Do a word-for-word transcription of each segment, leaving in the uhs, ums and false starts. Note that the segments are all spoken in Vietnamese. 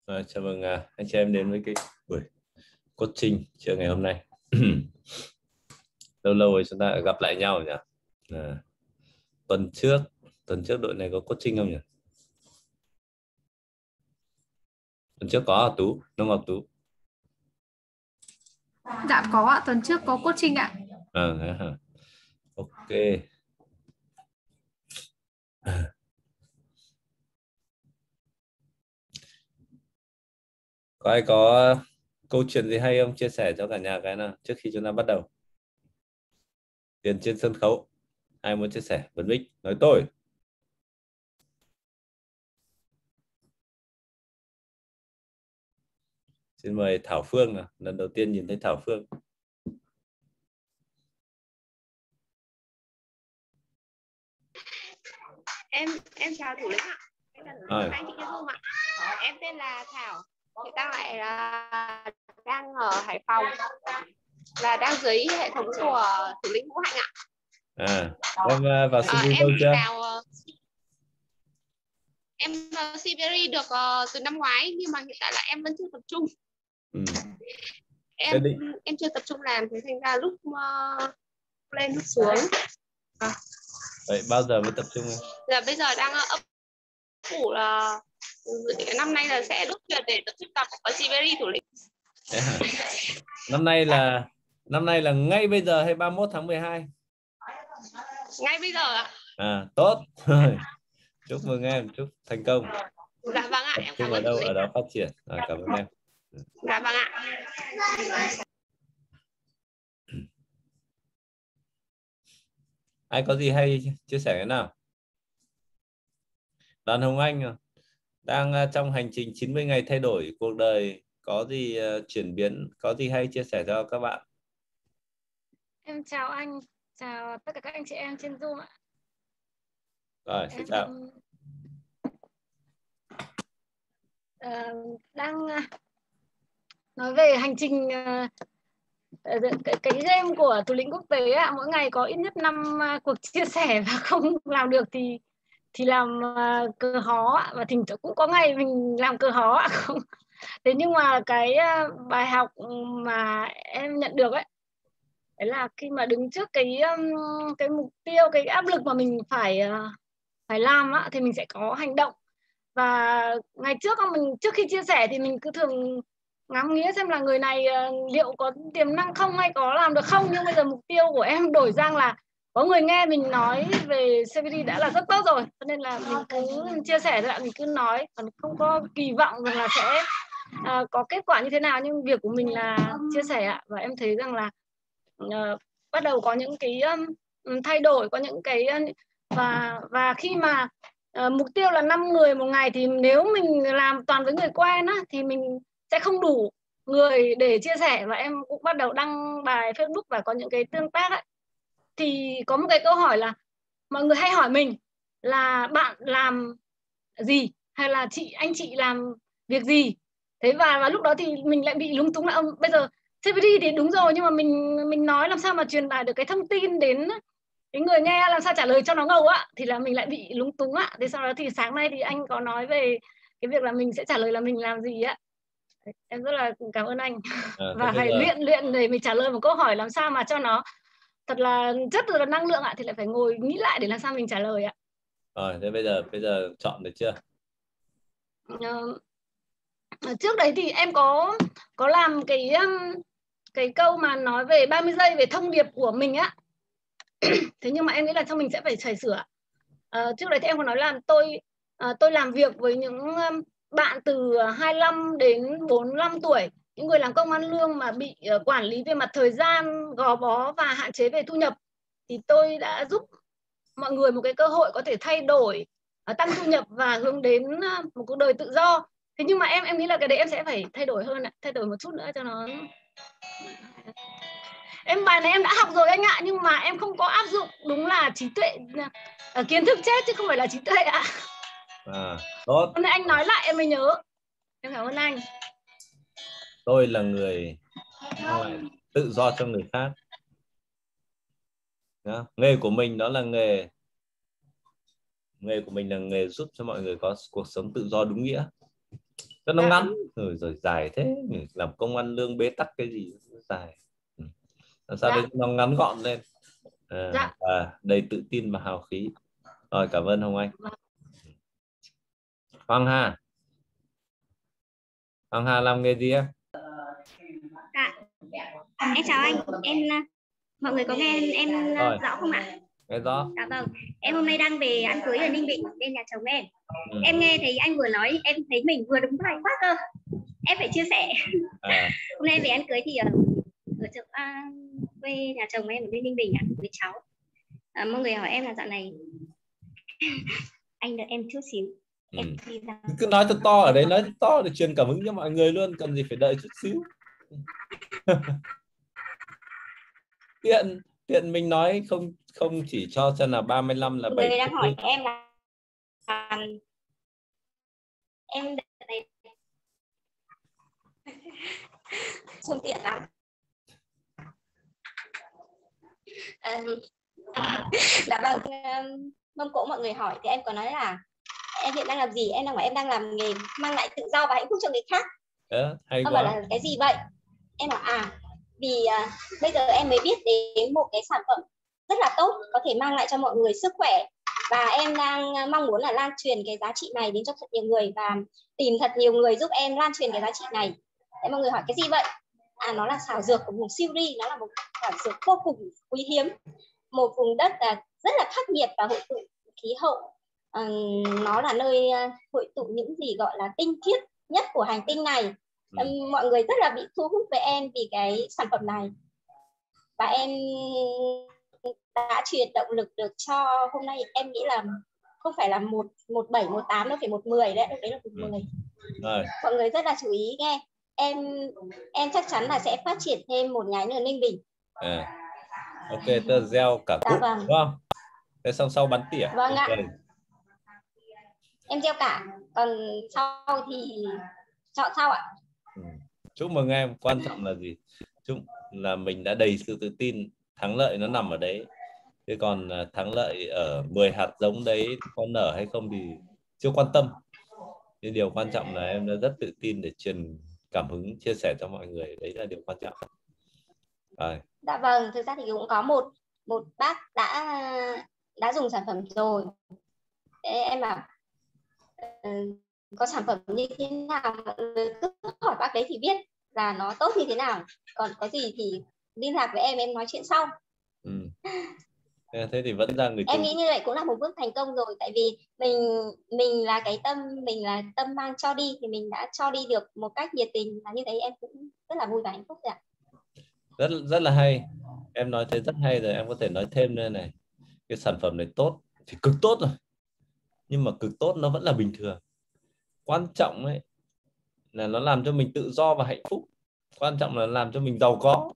À, chào mừng à, anh chị em đến với cái buổi coaching trưa ngày hôm nay. Lâu lâu rồi chúng ta gặp lại nhau nhỉ? À, tuần trước, tuần trước đội này có coaching không nhỉ? Tuần trước có à, Tú, Nông Ngọc Tú. Dạ có ạ, tuần trước có coaching ạ. À, thế hả? Ok. Có ai có câu chuyện gì hay không? Chia sẻ cho cả nhà cái nào trước khi chúng ta bắt đầu. Tiền trên sân khấu. Ai muốn chia sẻ? Bật mic, nói tôi. Xin mời Thảo Phương nào. Lần đầu tiên nhìn thấy Thảo Phương. em em chào thủ lĩnh ạ. Em là thủ lĩnh anh chị Kim Dung ạ. Em tên là Thảo, hiện đang lại là đang ở Hải Phòng, là đang dưới hệ thống của thủ lĩnh Vũ Hạnh ạ. À, em vào xê vê à, lâu em chưa? vào em vào xê vê rờ được uh, từ năm ngoái, nhưng mà hiện tại là em vẫn chưa tập trung. Ừ. em em chưa tập trung làm, thì thành ra lúc uh, lên lúc xuống. À. Vậy bao giờ mới tập trung em? Giờ bây giờ đang ấp ủ là năm nay là sẽ đốt tiền để tập trung tập ở xê vê rờ thủ lĩnh. Năm nay là năm nay là ngay bây giờ hay ba mươi mốt tháng mười hai? Ngay bây giờ ạ. À, tốt. Chúc mừng em, chúc thành công. Dạ vâng ạ, Tập em trung cảm ở ơn đâu thủ ở lĩnh. đó phát triển. À, cảm ơn em. Dạ vâng ạ. Ai có gì hay chia sẻ cái nào? Đoàn Hồng Anh đang trong hành trình chín mươi ngày thay đổi cuộc đời, có gì uh, chuyển biến, có gì hay chia sẻ cho các bạn? Em chào anh, chào tất cả các anh chị em trên Zoom ạ. Rồi, xin chào. Uh, đang uh, nói về hành trình uh, cái, cái game của thủ lĩnh quốc tế ạ. Mỗi ngày có ít nhất năm uh, cuộc chia sẻ, và không làm được thì thì làm uh, cờ hó, và thỉnh thoảng cũng có ngày mình làm cờ hó ạ. Không. Thế nhưng mà cái uh, bài học mà em nhận được ấy, đấy là khi mà đứng trước cái um, cái mục tiêu, cái áp lực mà mình phải uh, phải làm á, thì mình sẽ có hành động. Và ngày trước mình trước khi chia sẻ thì mình cứ thường ngắm nghía xem là người này uh, liệu có tiềm năng không, hay có làm được không. Nhưng bây giờ mục tiêu của em đổi sang là có người nghe mình nói về xê vê đê đã là rất tốt rồi, cho nên là mình cứ chia sẻ thôi ạ, mình cứ nói, còn không có kỳ vọng rằng là sẽ uh, có kết quả như thế nào. Nhưng việc của mình là chia sẻ ạ. Và em thấy rằng là uh, bắt đầu có những cái um, thay đổi, có những cái uh, và và khi mà uh, mục tiêu là năm người một ngày, thì nếu mình làm toàn với người quen á, thì mình sẽ không đủ người để chia sẻ. Và em cũng bắt đầu đăng bài Facebook và có những cái tương tác ấy. Thì có một cái câu hỏi là mọi người hay hỏi mình là bạn làm gì, hay là chị anh chị làm việc gì. Thế và, và lúc đó thì mình lại bị lúng túng là ông bây giờ xê vê đê thì đúng rồi, nhưng mà mình mình nói làm sao mà truyền tải được cái thông tin đến cái người nghe, làm sao trả lời cho nó ngầu á, thì là mình lại bị lúng túng ạ. Thế sau đó thì sáng nay thì anh có nói về cái việc là mình sẽ trả lời là mình làm gì á. Em rất là cảm ơn anh. À, và phải giờ... luyện luyện để mình trả lời một câu hỏi làm sao mà cho nó thật là rất là năng lượng ạ, thì lại phải ngồi nghĩ lại để làm sao mình trả lời ạ. Rồi, thế bây giờ bây giờ chọn được chưa? Uh, trước đấy thì em có có làm cái cái câu mà nói về ba mươi giây về thông điệp của mình á. Thế nhưng mà em nghĩ là trong mình sẽ phải chỉnh sửa. Uh, trước đấy thì em có nói là tôi uh, tôi làm việc với những um, bạn từ hai mươi lăm đến bốn mươi lăm tuổi, những người làm công ăn lương mà bị uh, quản lý về mặt thời gian, gò bó và hạn chế về thu nhập. Thì tôi đã giúp mọi người một cái cơ hội có thể thay đổi, uh, tăng thu nhập và hướng đến uh, một cuộc đời tự do. Thế nhưng mà em em nghĩ là cái đấy em sẽ phải thay đổi hơn, thay đổi một chút nữa cho nó. Em bài này em đã học rồi anh ạ, nhưng mà em không có áp dụng. Đúng là trí tuệ, kiến thức chết chứ không phải là trí tuệ ạ. À, tốt. Hôm nay anh nói lại em mới nhớ. Em cảm ơn anh. Tôi là người mang lại tự do cho người khác. Đó. Nghề của mình đó là nghề nghề của mình là nghề giúp cho mọi người có cuộc sống tự do đúng nghĩa. Cho nó ngắn rồi rồi dài thế, làm công ăn lương bế tắc cái gì dài. Làm sao dạ. để nó ngắn gọn lên à, Dạ. và đầy tự tin và hào khí. Rồi, cảm ơn Hồng Anh. Hoàng Hà. Hoàng Hà làm nghề gì em? Dạ. Em chào anh, em mọi người có nghe em Rồi. rõ không ạ? Nghe rõ. Dạ vâng, em hôm nay đang về ăn cưới ở Ninh Bình bên nhà chồng em. Ừ. Em nghe thấy anh vừa nói, em thấy mình vừa đúng vai quá cơ. Em phải chia sẻ. À. Hôm nay về ăn cưới thì ở, ở chỗ à, quê nhà chồng em ở bên Ninh Bình ạ, với cháu. À, mọi người hỏi em là dạo này anh đợi em chút xíu. Ừ. Em đi ra. Cứ nói thật to ở đấy, nói thật to để truyền cảm hứng cho mọi người luôn, cần gì phải đợi chút xíu. tiện tiện mình nói không không chỉ cho xem là ba mươi lăm là bảy. Người đang hỏi em là em đây phương tiện lắm. À, dạ vâng, mâm cỗ mọi người hỏi thì em có nói là em hiện đang làm gì, em đang bảo em đang làm nghề mang lại tự do và hạnh phúc cho người khác. Đó, hay Em quá. bảo là cái gì vậy? Em bảo à vì à, bây giờ em mới biết đến một cái sản phẩm rất là tốt, có thể mang lại cho mọi người sức khỏe, và em đang mong muốn là lan truyền cái giá trị này đến cho thật nhiều người và tìm thật nhiều người giúp em lan truyền cái giá trị này. Thế mọi người hỏi cái gì vậy? À, nó là thảo dược của vùng Siuri, nó là một thảo dược vô cùng quý hiếm, một vùng đất là rất là khắc nghiệt và hội tụ khí hậu. À, nó là nơi hội tụ những gì gọi là tinh khiết nhất của hành tinh này. Ừ. Mọi người rất là bị thu hút với em vì cái sản phẩm này, và em đã truyền động lực được cho hôm nay. Em nghĩ là không phải là một một bảy một tám đâu, phải một mười đấy, lúc đấy là một mười. Rồi. Mọi người rất là chú ý nghe. Em em chắc chắn là sẽ phát triển thêm một nhánh ở Ninh Bình. À. Ok, tớ gieo cả cúc, vâng. đúng không? Thế xong sau bắn tỉa. Vâng ạ. Okay. Em gieo cả, còn sau thì chọn sau ạ. Ừ. Chúc mừng em, quan trọng là gì? Chúc là mình đã đầy sự tự tin, thắng lợi nó nằm ở đấy. Thế còn thắng lợi ở mười hạt giống đấy có nở hay không thì chưa quan tâm. Nhưng điều quan trọng là em đã rất tự tin để truyền cảm hứng, chia sẻ cho mọi người, đấy là điều quan trọng. Rồi. Dạ vâng, thực ra thì cũng có một một bác đã đã dùng sản phẩm rồi. Thế em bảo uh, có sản phẩm như thế nào, cứ hỏi bác đấy thì biết là nó tốt như thế nào. Còn có gì thì liên lạc với em em nói chuyện sau. Ừ. Thế thì vẫn ra người em nghĩ như vậy cũng là một bước thành công rồi, tại vì mình mình là cái tâm mình là tâm mang cho đi, thì mình đã cho đi được một cách nhiệt tình, và như thế em cũng rất là vui và hạnh phúc rồi ạ. Rất rất là hay, em nói thế rất hay rồi. Em có thể nói thêm nữa này, cái sản phẩm này tốt thì cực tốt rồi, nhưng mà cực tốt nó vẫn là bình thường. Quan trọng ấy là nó làm cho mình tự do và hạnh phúc, quan trọng là làm cho mình giàu có.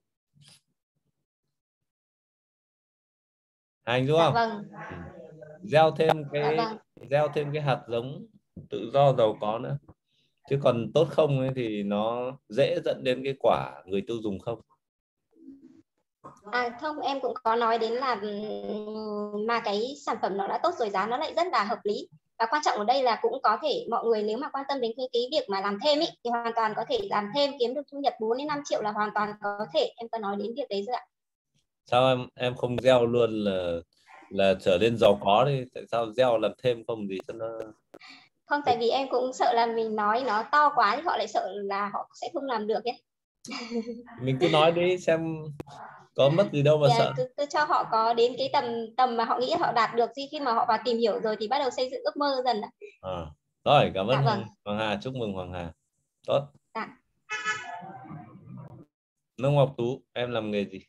Hành đúng không? Dạ vâng. Ừ. Gieo thêm cái dạ vâng. gieo thêm cái hạt giống tự do giàu có nữa, chứ còn tốt không ấy thì nó dễ dẫn đến cái quả người tiêu dùng không. À không, em cũng có nói đến là mà cái sản phẩm nó đã tốt rồi, giá nó lại rất là hợp lý, và quan trọng ở đây là cũng có thể mọi người nếu mà quan tâm đến cái, cái việc mà làm thêm ý, thì hoàn toàn có thể làm thêm, kiếm được thu nhập bốn đến năm triệu là hoàn toàn có thể. Em có nói đến việc đấy rồi ạ. Sao em em không gieo luôn là là trở nên giàu có đi, tại sao gieo làm thêm không gì cho nó. Không, tại vì em cũng sợ là mình nói nó to quá thì họ lại sợ là họ sẽ không làm được ấy. Mình cứ nói đi xem có mất gì đâu mà Yeah, sợ. cứ, cứ cho họ có đến cái tầm tầm mà họ nghĩ họ đạt được, khi mà họ vào tìm hiểu rồi thì bắt đầu xây dựng ước mơ dần. À. Rồi, cảm ơn Dạ vâng. Hoàng Hà, chúc mừng Hoàng Hà. Tốt. Dạ. Nông Ngọc Tú, em làm nghề gì?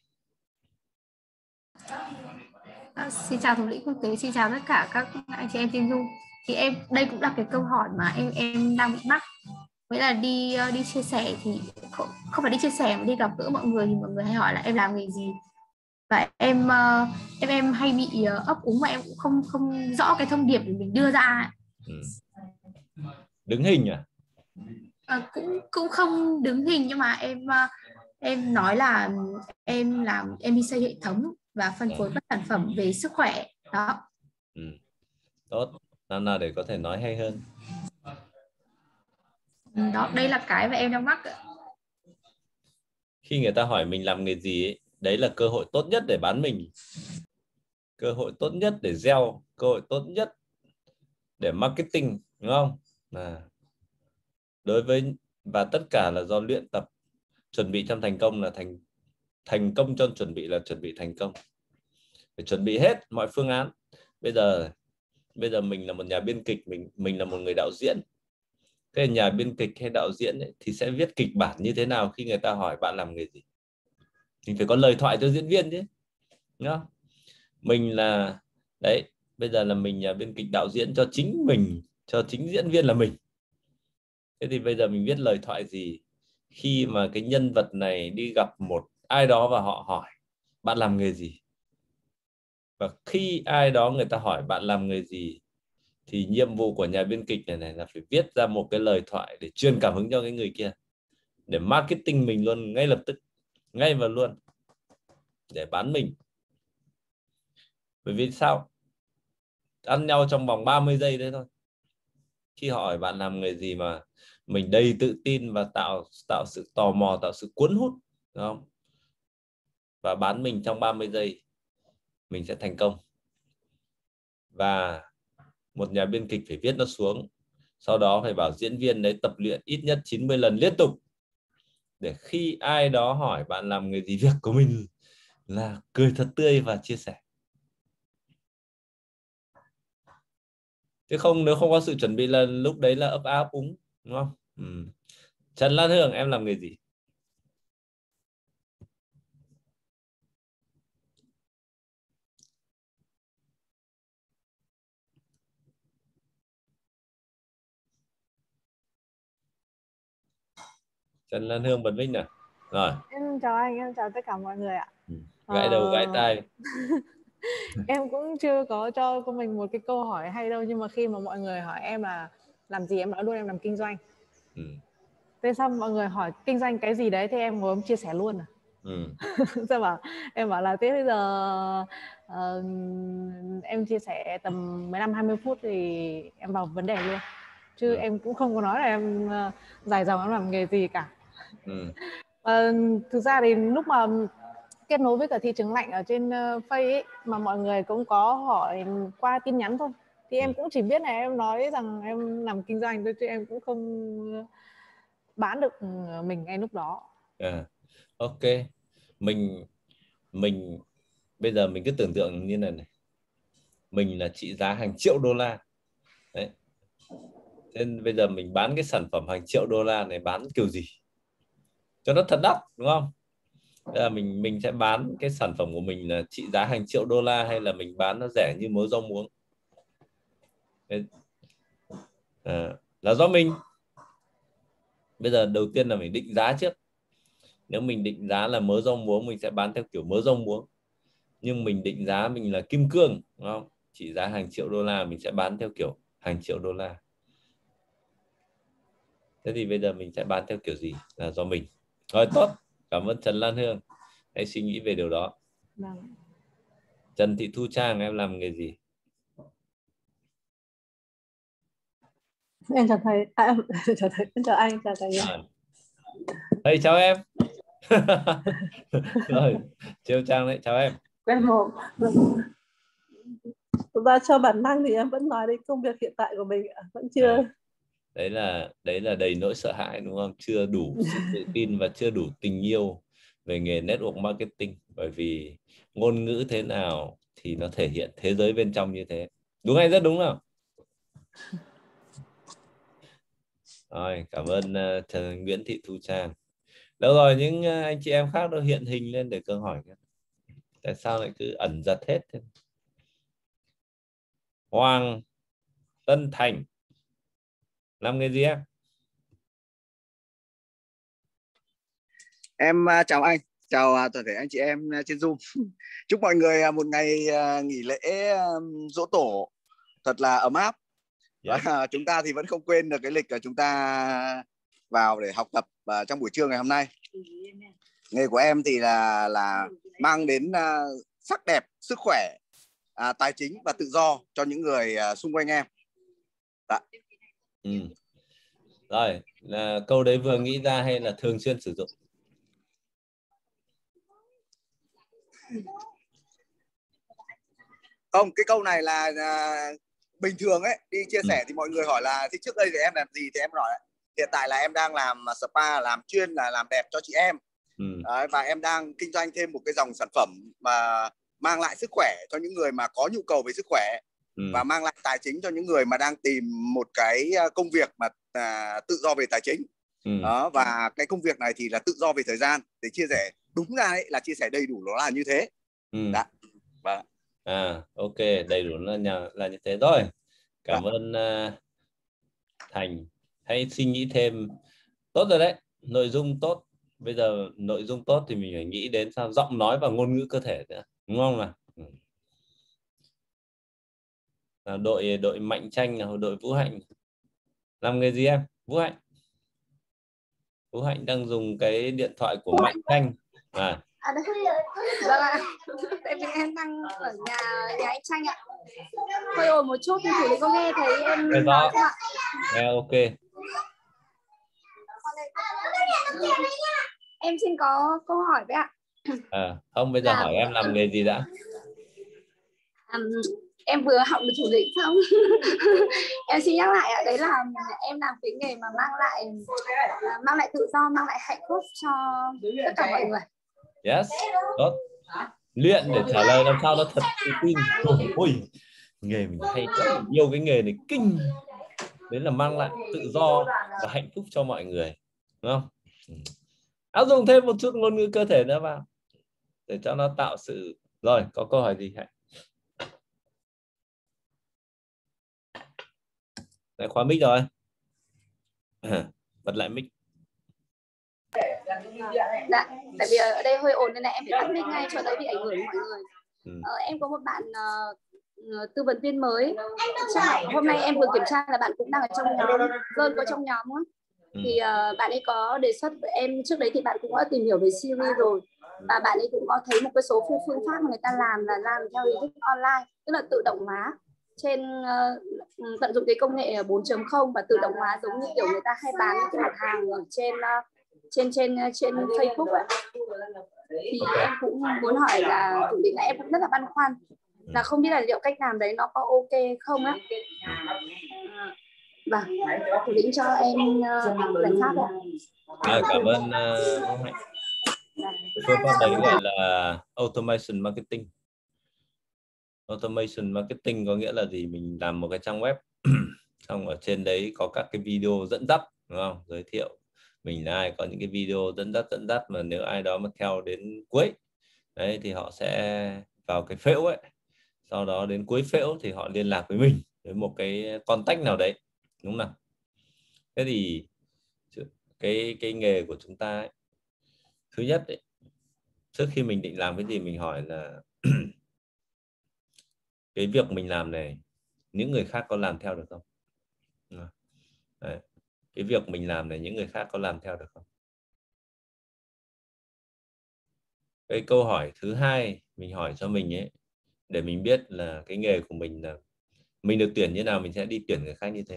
À, xin chào thủ lĩnh quốc tế, xin chào tất cả các anh chị em trên Zoom. Thì em đây cũng là cái câu hỏi mà em em đang bị mắc, nghĩa là đi đi chia sẻ thì không, không phải đi chia sẻ mà đi gặp gỡ mọi người thì mọi người hay hỏi là em làm nghề gì, và em em em hay bị ấp úng mà em cũng không không rõ cái thông điệp để mình đưa ra. Ừ. Đứng hình à? À, cũng cũng không đứng hình, nhưng mà em em nói là em làm em đi xây hệ thống và phân phối các sản phẩm về sức khỏe đó. Ừ. Tốt, làm nào để có thể nói hay hơn. Đó, đây là cái mà em đang mắc. Khi người ta hỏi mình làm nghề gì ấy, đấy là cơ hội tốt nhất để bán mình, cơ hội tốt nhất để gieo, cơ hội tốt nhất để marketing, đúng không? À, đối với và tất cả là do luyện tập. Chuẩn bị trong thành công là thành thành công trong chuẩn bị là chuẩn bị thành công. Phải chuẩn bị hết mọi phương án. Bây giờ bây giờ mình là một nhà biên kịch, mình mình là một người đạo diễn. Cái nhà biên kịch hay đạo diễn ấy, thì sẽ viết kịch bản như thế nào khi người ta hỏi bạn làm nghề gì? Mình phải có lời thoại cho diễn viên chứ, đúng không? Mình là đấy, bây giờ là mình nhà biên kịch đạo diễn cho chính mình, cho chính diễn viên là mình. Thế thì bây giờ mình viết lời thoại gì khi mà cái nhân vật này đi gặp một ai đó và họ hỏi bạn làm nghề gì? Và khi ai đó người ta hỏi bạn làm nghề gì thì nhiệm vụ của nhà biên kịch này này là phải viết ra một cái lời thoại để truyền cảm hứng cho cái người kia, để marketing mình luôn ngay lập tức, ngay và luôn, để bán mình. Bởi vì sao? Ăn nhau trong vòng ba mươi giây đấy thôi. Khi họ hỏi bạn làm nghề gì mà mình đầy tự tin và tạo tạo sự tò mò, tạo sự cuốn hút, đúng không? Và bán mình trong ba mươi giây, mình sẽ thành công. Và một nhà biên kịch phải viết nó xuống, sau đó phải bảo diễn viên đấy tập luyện ít nhất chín mươi lần liên tục, để khi ai đó hỏi bạn làm nghề gì, việc của mình là cười thật tươi và chia sẻ. Chứ không, nếu không có sự chuẩn bị là lúc đấy là ấp áp úng, đúng không? Ừ. Trần Lan Hương, em làm nghề gì? Trần Lan Hương, Bật Vinh nào. Rồi. Em chào anh, em chào tất cả mọi người ạ. Ừ. Gãi đầu gãi tai. Em cũng chưa có cho của mình một cái câu hỏi hay đâu, nhưng mà khi mà mọi người hỏi em là làm gì, em nói luôn em làm kinh doanh. Ừ. Thế xong mọi người hỏi kinh doanh cái gì đấy thì em ngồi em chia sẻ luôn à. Ừ. Sao bảo, em bảo là thế bây giờ uh, em chia sẻ tầm mười lăm hai mươi phút thì em vào vấn đề luôn. Chứ ừ. em cũng không có nói là em uh, dài dòng em làm nghề gì cả. Ừ. Uh, thực ra thì lúc mà kết nối với cả thị trường lạnh ở trên uh, Face ấy, mà mọi người cũng có hỏi qua tin nhắn thôi, thì em cũng chỉ biết là em nói rằng em làm kinh doanh thôi, chứ em cũng không bán được mình ngay lúc đó. À, ok, mình mình bây giờ mình cứ tưởng tượng như này này, mình là trị giá hàng triệu đô la đấy. Nên bây giờ mình bán cái sản phẩm hàng triệu đô la này bán kiểu gì cho nó thật đắt, đúng không? Bây giờ mình mình sẽ bán cái sản phẩm của mình là trị giá hàng triệu đô la, hay là mình bán nó rẻ như mớ rau muống? À, là do mình. Bây giờ đầu tiên là mình định giá trước. Nếu mình định giá là mớ rau muống, mình sẽ bán theo kiểu mớ rau muống. Nhưng mình định giá mình là kim cương, đúng không? Trị giá hàng triệu đô la, mình sẽ bán theo kiểu hàng triệu đô la. Thế thì bây giờ mình sẽ bán theo kiểu gì là do mình. Rồi, tốt. Cảm ơn Trần Lan Hương. Hãy suy nghĩ về điều đó. Vâng. Trần Thị Thu Trang, em làm nghề gì? Em chào thầy. À, em chào thầy, em chào anh, chào thầy. À. Thầy chào em. Rồi, Triều Trang đấy, chào em. Quen một. Thực ra cho bản năng thì em vẫn nói đến công việc hiện tại của mình, vẫn chưa. À, đấy là đấy là đầy nỗi sợ hãi, đúng không? Chưa đủ sự tự tin và chưa đủ tình yêu về nghề network marketing. Bởi vì ngôn ngữ thế nào thì nó thể hiện thế giới bên trong như thế. Đúng hay rất đúng nào? Rồi, cảm ơn uh, Trần Nguyễn Thị Thu Trang. Đâu rồi, những uh, anh chị em khác đâu hiện hình lên để câu hỏi. Tại sao lại cứ ẩn giật hết thế? Hoàng Tân Thành, làm nghề gì em? Em uh, chào anh, chào uh, toàn thể anh chị em uh, trên Zoom. Chúc mọi người uh, một ngày uh, nghỉ lễ uh, Giỗ Tổ thật là ấm áp. Yeah. Và uh, chúng ta thì vẫn không quên được cái lịch của chúng ta vào để học tập uh, trong buổi trưa ngày hôm nay. Nghề của em thì là là mang đến uh, sắc đẹp, sức khỏe, uh, tài chính và tự do cho những người uh, xung quanh em. Dạ. Ừ. Rồi, Là câu đấy vừa nghĩ ra hay là thường xuyên sử dụng? Không, cái câu này là, là bình thường ấy, đi chia sẻ ừ. thì mọi người hỏi là thì trước đây thì em làm gì, thì em nói hiện tại là em đang làm spa, làm chuyên là làm đẹp cho chị em. Ừ. Đấy, và em đang kinh doanh thêm một cái dòng sản phẩm mà mang lại sức khỏe cho những người mà có nhu cầu về sức khỏe. Ừ. Và mang lại tài chính cho những người mà đang tìm một cái công việc mà à, tự do về tài chính. Ừ. Đó, và cái công việc này thì là tự do về thời gian. Để chia sẻ đúng ra ấy, là chia sẻ đầy đủ nó là như thế. Ừ. Đã. Vâng. À, ok, đầy đủ là, nhà, là như thế rồi. Cảm Đã. ơn uh, Thành. Hãy suy nghĩ thêm. Tốt rồi đấy, nội dung tốt. Bây giờ nội dung tốt thì mình phải nghĩ đến sao giọng nói và ngôn ngữ cơ thể nữa, đúng không nào? Ừ. Đội đội Mạnh Tranh, đội Vũ Hạnh làm nghề gì em? Vũ Hạnh. Vũ Hạnh đang dùng cái điện thoại của Mạnh Tranh. À. À đấy. Vâng ạ. Tại vì em đang ở nhà nhà anh Tranh ạ. Hơi ồn một chút nhưng chủ định có nghe thấy em nghe nói không ạ? Nghe ok. Em xin có câu hỏi với ạ. À, không, bây giờ là... hỏi em làm nghề gì đã? Um, em vừa học được thủ lĩnh xong. Em xin nhắc lại ạ, đấy là em làm cái nghề mà mang lại mang lại tự do, mang lại hạnh phúc cho tất cả mọi người. Yes, tốt. Luyện để trả lời làm sao nó thật tự tin. Ôi, nghề mình hay quá, mình yêu cái nghề này kinh. Đấy là mang lại tự do và hạnh phúc cho mọi người, đúng không? Áp dụng thêm một chút ngôn ngữ cơ thể nữa vào để cho nó tạo sự. Rồi, có câu hỏi gì hả? Lại khóa mic rồi. Bật lại mic. Dạ, tại vì ở đây hơi ồn nên là em phải tắt mic ngay cho đỡ bị ảnh hưởng đến mọi người. Ừ. Ờ, em có một bạn uh, tư vấn viên mới. Chắc hôm nay em vừa kiểm tra là bạn cũng đang ở trong nhóm, Sơn có trong nhóm á. Ừ. Thì uh, bạn ấy có đề xuất với em, trước đấy thì bạn cũng đã tìm hiểu về Siri rồi. Và bạn ấy cũng có thấy một cái số phương pháp mà người ta làm là làm theo hình thức online, tức là tự động hóa. Trên uh, tận dụng cái công nghệ bốn chấm không và tự động hóa, giống như kiểu người ta hay bán cái mặt hàng ở trên uh, trên trên trên Facebook ấy. Thì em cũng muốn hỏi là thủ lĩnh, là em cũng rất là băn khoăn là không biết là liệu cách làm đấy nó có ok không á. Vâng, thủ lĩnh cho em uh, giải pháp ạ. À, cảm ơn uh, phương pháp đấy gọi là automation marketing. Automation marketing có nghĩa là gì? Mình làm một cái trang web xong ở trên đấy có các cái video dẫn dắt, đúng không? Giới thiệu mình là ai, có những cái video dẫn dắt dẫn dắt mà nếu ai đó mà theo đến cuối đấy thì họ sẽ vào cái phễu ấy, sau đó đến cuối phễu thì họ liên lạc với mình với một cái contact nào đấy, đúng không? Thế thì cái cái nghề của chúng ta ấy, thứ nhất ấy, trước khi mình định làm cái gì mình hỏi là cái việc mình làm này những người khác có làm theo được không? Đấy. Cái việc mình làm này những người khác có làm theo được không? Cái câu hỏi thứ hai mình hỏi cho mình ấy, để mình biết là cái nghề của mình là mình được tuyển như nào mình sẽ đi tuyển người khác như thế.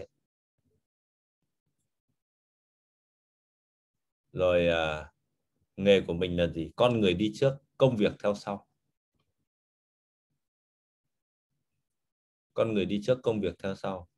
Rồi à, nghề của mình là gì? Con người đi trước, công việc theo sau. Con người đi trước, công việc theo sau.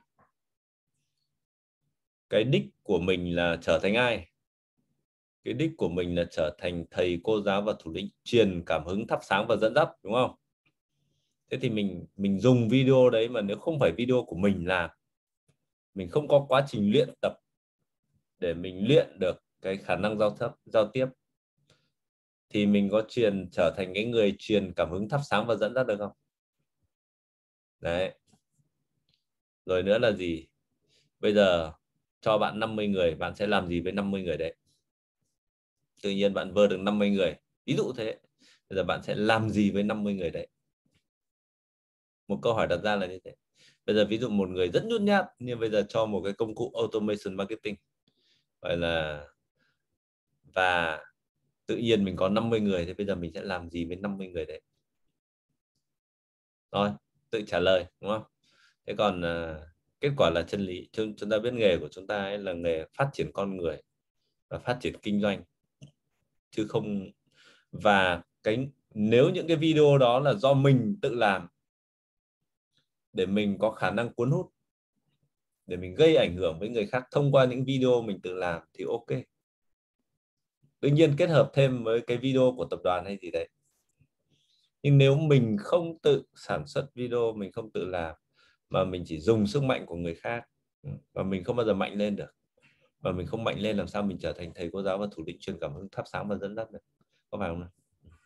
Cái đích của mình là trở thành ai? Cái đích của mình là trở thành thầy, cô giáo và thủ lĩnh, truyền cảm hứng, thắp sáng và dẫn dắt, đúng không? Thế thì mình mình dùng video đấy mà nếu không phải video của mình làm, mình không có quá trình luyện tập để mình luyện được cái khả năng giao tiếp, giao tiếp thì mình có truyền trở thành cái người truyền cảm hứng, thắp sáng và dẫn dắt được không? Đấy. Rồi nữa là gì? Bây giờ cho bạn năm mươi người, bạn sẽ làm gì với năm mươi người đấy? Tự nhiên bạn vơ được năm mươi người, ví dụ thế. Bây giờ bạn sẽ làm gì với năm mươi người đấy? Một câu hỏi đặt ra là như thế. Bây giờ ví dụ một người rất nhút nhát, nhưng bây giờ cho một cái công cụ automation marketing gọi là, và tự nhiên mình có năm mươi người, thì bây giờ mình sẽ làm gì với năm mươi người đấy? Rồi, tự trả lời, đúng không? Thế còn kết quả là chân lý. Chúng, chúng ta biết nghề của chúng ta ấy là nghề phát triển con người và phát triển kinh doanh, chứ không. Và cái nếu những cái video đó là do mình tự làm để mình có khả năng cuốn hút, để mình gây ảnh hưởng với người khác thông qua những video mình tự làm thì ok. Đương nhiên kết hợp thêm với cái video của tập đoàn hay gì đấy. Nhưng nếu mình không tự sản xuất video, mình không tự làm, mà mình chỉ dùng sức mạnh của người khác, và mình không bao giờ mạnh lên được. Và mình không mạnh lên làm sao mình trở thành thầy cô giáo và thủ lĩnh truyền cảm hứng, thắp sáng và dẫn dắt được. Có phải không nào?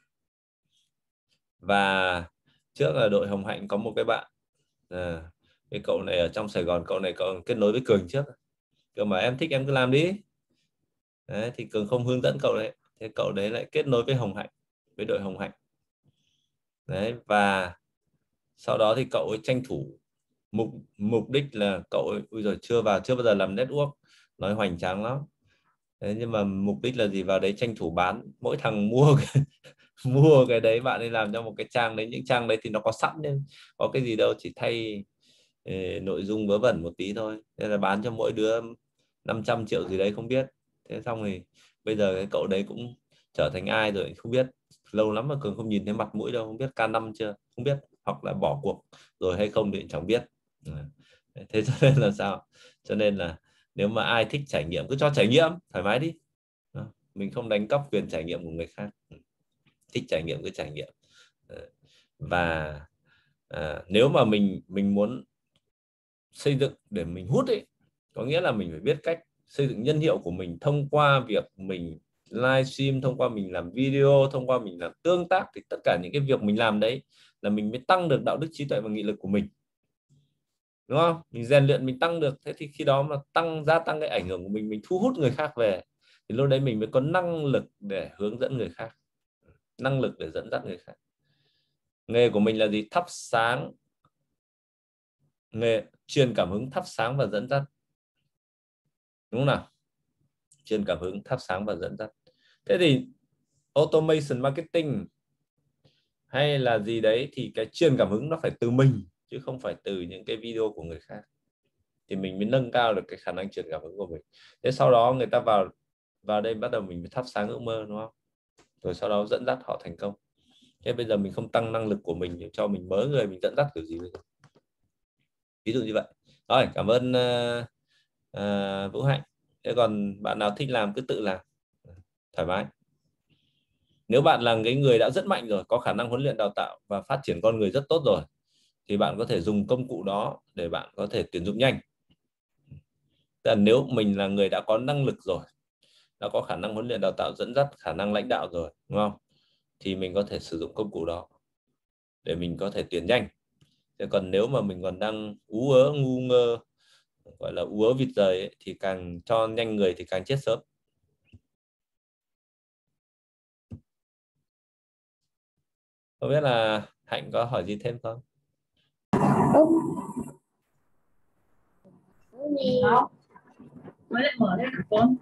Và trước là đội Hồng Hạnh có một cái bạn, à, cái cậu này ở trong Sài Gòn, cậu này cậu kết nối với Cường trước. Cường mà em thích em cứ làm đi. Đấy, thì Cường không hướng dẫn cậu đấy. Thế cậu đấy lại kết nối với Hồng Hạnh, với đội Hồng Hạnh. Đấy, và sau đó thì cậu ấy tranh thủ mục mục đích là cậu ấy ui rồi chưa vào chưa bao giờ làm network, nói hoành tráng lắm. Thế nhưng mà mục đích là gì? Vào đấy tranh thủ bán, mỗi thằng mua cái, mua cái đấy bạn ấy làm cho một cái trang đấy, những trang đấy thì nó có sẵn nên có cái gì đâu, chỉ thay eh, nội dung vớ vẩn một tí thôi. Thế là bán cho mỗi đứa năm trăm triệu gì đấy không biết. Thế xong thì bây giờ cái cậu đấy cũng trở thành ai rồi không biết, lâu lắm mà Cường không nhìn thấy mặt mũi đâu, không biết K năm chưa không biết, hoặc là bỏ cuộc rồi hay không thì chẳng biết. Thế cho nên là sao? Cho nên là nếu mà ai thích trải nghiệm cứ cho trải nghiệm thoải mái đi, mình không đánh cắp quyền trải nghiệm của người khác. Thích trải nghiệm cứ trải nghiệm. Và à, nếu mà mình mình muốn xây dựng để mình hút ấy, có nghĩa là mình phải biết cách xây dựng nhân hiệu của mình thông qua việc mình livestream, thông qua mình làm video, thông qua mình làm tương tác. Thì tất cả những cái việc mình làm đấy là mình mới tăng được đạo đức, trí tuệ và nghị lực của mình, đúng không? Mình rèn luyện, mình tăng được. Thế thì khi đó mà tăng gia tăng cái ảnh hưởng của mình, mình thu hút người khác về, thì lúc đấy mình mới có năng lực để hướng dẫn người khác, năng lực để dẫn dắt người khác. Nghề của mình là gì? Thắp sáng, nghề truyền cảm hứng, thắp sáng và dẫn dắt, đúng không nào? Truyền cảm hứng, thắp sáng và dẫn dắt. Thế thì automation marketing hay là gì đấy thì cái truyền cảm hứng nó phải từ mình chứ không phải từ những cái video của người khác, thì mình mới nâng cao được cái khả năng truyền cảm hứng của mình. Thế sau đó người ta vào vào đây bắt đầu mình mới thắp sáng ước mơ, đúng không? Rồi sau đó dẫn dắt họ thành công. Thế bây giờ mình không tăng năng lực của mình thì cho mình mớ người mình dẫn dắt kiểu gì bây giờ? Ví dụ như vậy. Rồi, cảm ơn uh, uh, Vũ Hạnh. Thế còn bạn nào thích làm cứ tự làm, thoải mái. Nếu bạn là cái người đã rất mạnh rồi, có khả năng huấn luyện đào tạo và phát triển con người rất tốt rồi, thì bạn có thể dùng công cụ đó để bạn có thể tuyển dụng nhanh. Tức là nếu mình là người đã có năng lực rồi, đã có khả năng huấn luyện đào tạo, dẫn dắt, khả năng lãnh đạo rồi, đúng không? Thì mình có thể sử dụng công cụ đó để mình có thể tuyển nhanh. Thế còn nếu mà mình còn đang ú ớ, ngu ngơ, gọi là ú ớ vịt rời ấy, thì càng cho nhanh người thì càng chết sớm. Không biết là Hạnh có hỏi gì thêm không? Mới lại mở đây hả con?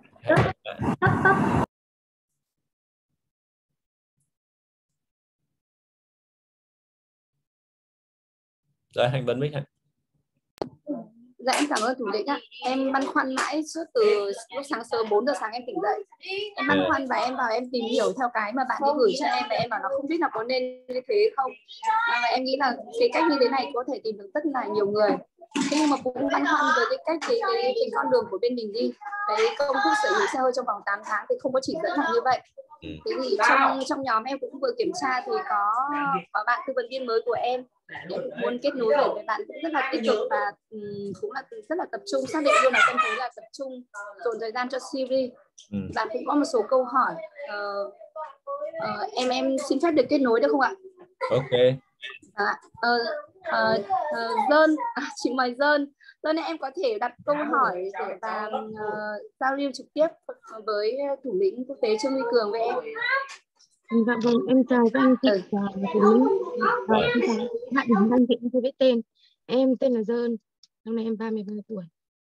Rồi, Hạnh bấm mic Hạnh. Dạ em cảm ơn thủ lĩnh ạ. Em băn khoăn mãi suốt từ lúc sáng sớm bốn giờ sáng em tỉnh dậy. Em băn khoăn và em vào em tìm hiểu theo cái mà bạn ấy gửi cho em, và em bảo nó không biết là có nên như thế không. Và em nghĩ là cái cách như thế này có thể tìm được rất là nhiều người. Thế nhưng mà cũng băn khoăn với cái cách cái, cái, cái con đường của bên mình đi. Cái công thức sở hữu xe hơi trong vòng tám tháng thì không có chỉ dẫn là như vậy. Thế thì trong trong nhóm em cũng vừa kiểm tra thì có có bạn tư vấn viên mới của em, em cũng muốn kết nối với bạn cũng rất là tích cực và um, cũng là rất là tập trung, xác định luôn là tâm thế là tập trung dồn thời gian cho series. Ừ. Bạn cũng có một số câu hỏi, uh, uh, em em xin phép được kết nối được không ạ? Ok. À, uh, uh, uh, Dơn, à, chị mời Dơn. Dơn em có thể đặt câu hỏi để và uh, giao lưu trực tiếp với thủ lĩnh quốc tế Trương Huy Cường với em. Dạ vâng, em chào các anh chị và thủ lĩnh. Và em chào Hạnh, anh chị em chưa biết tên. Em tên là Dơn, năm nay em ba mươi ba tuổi.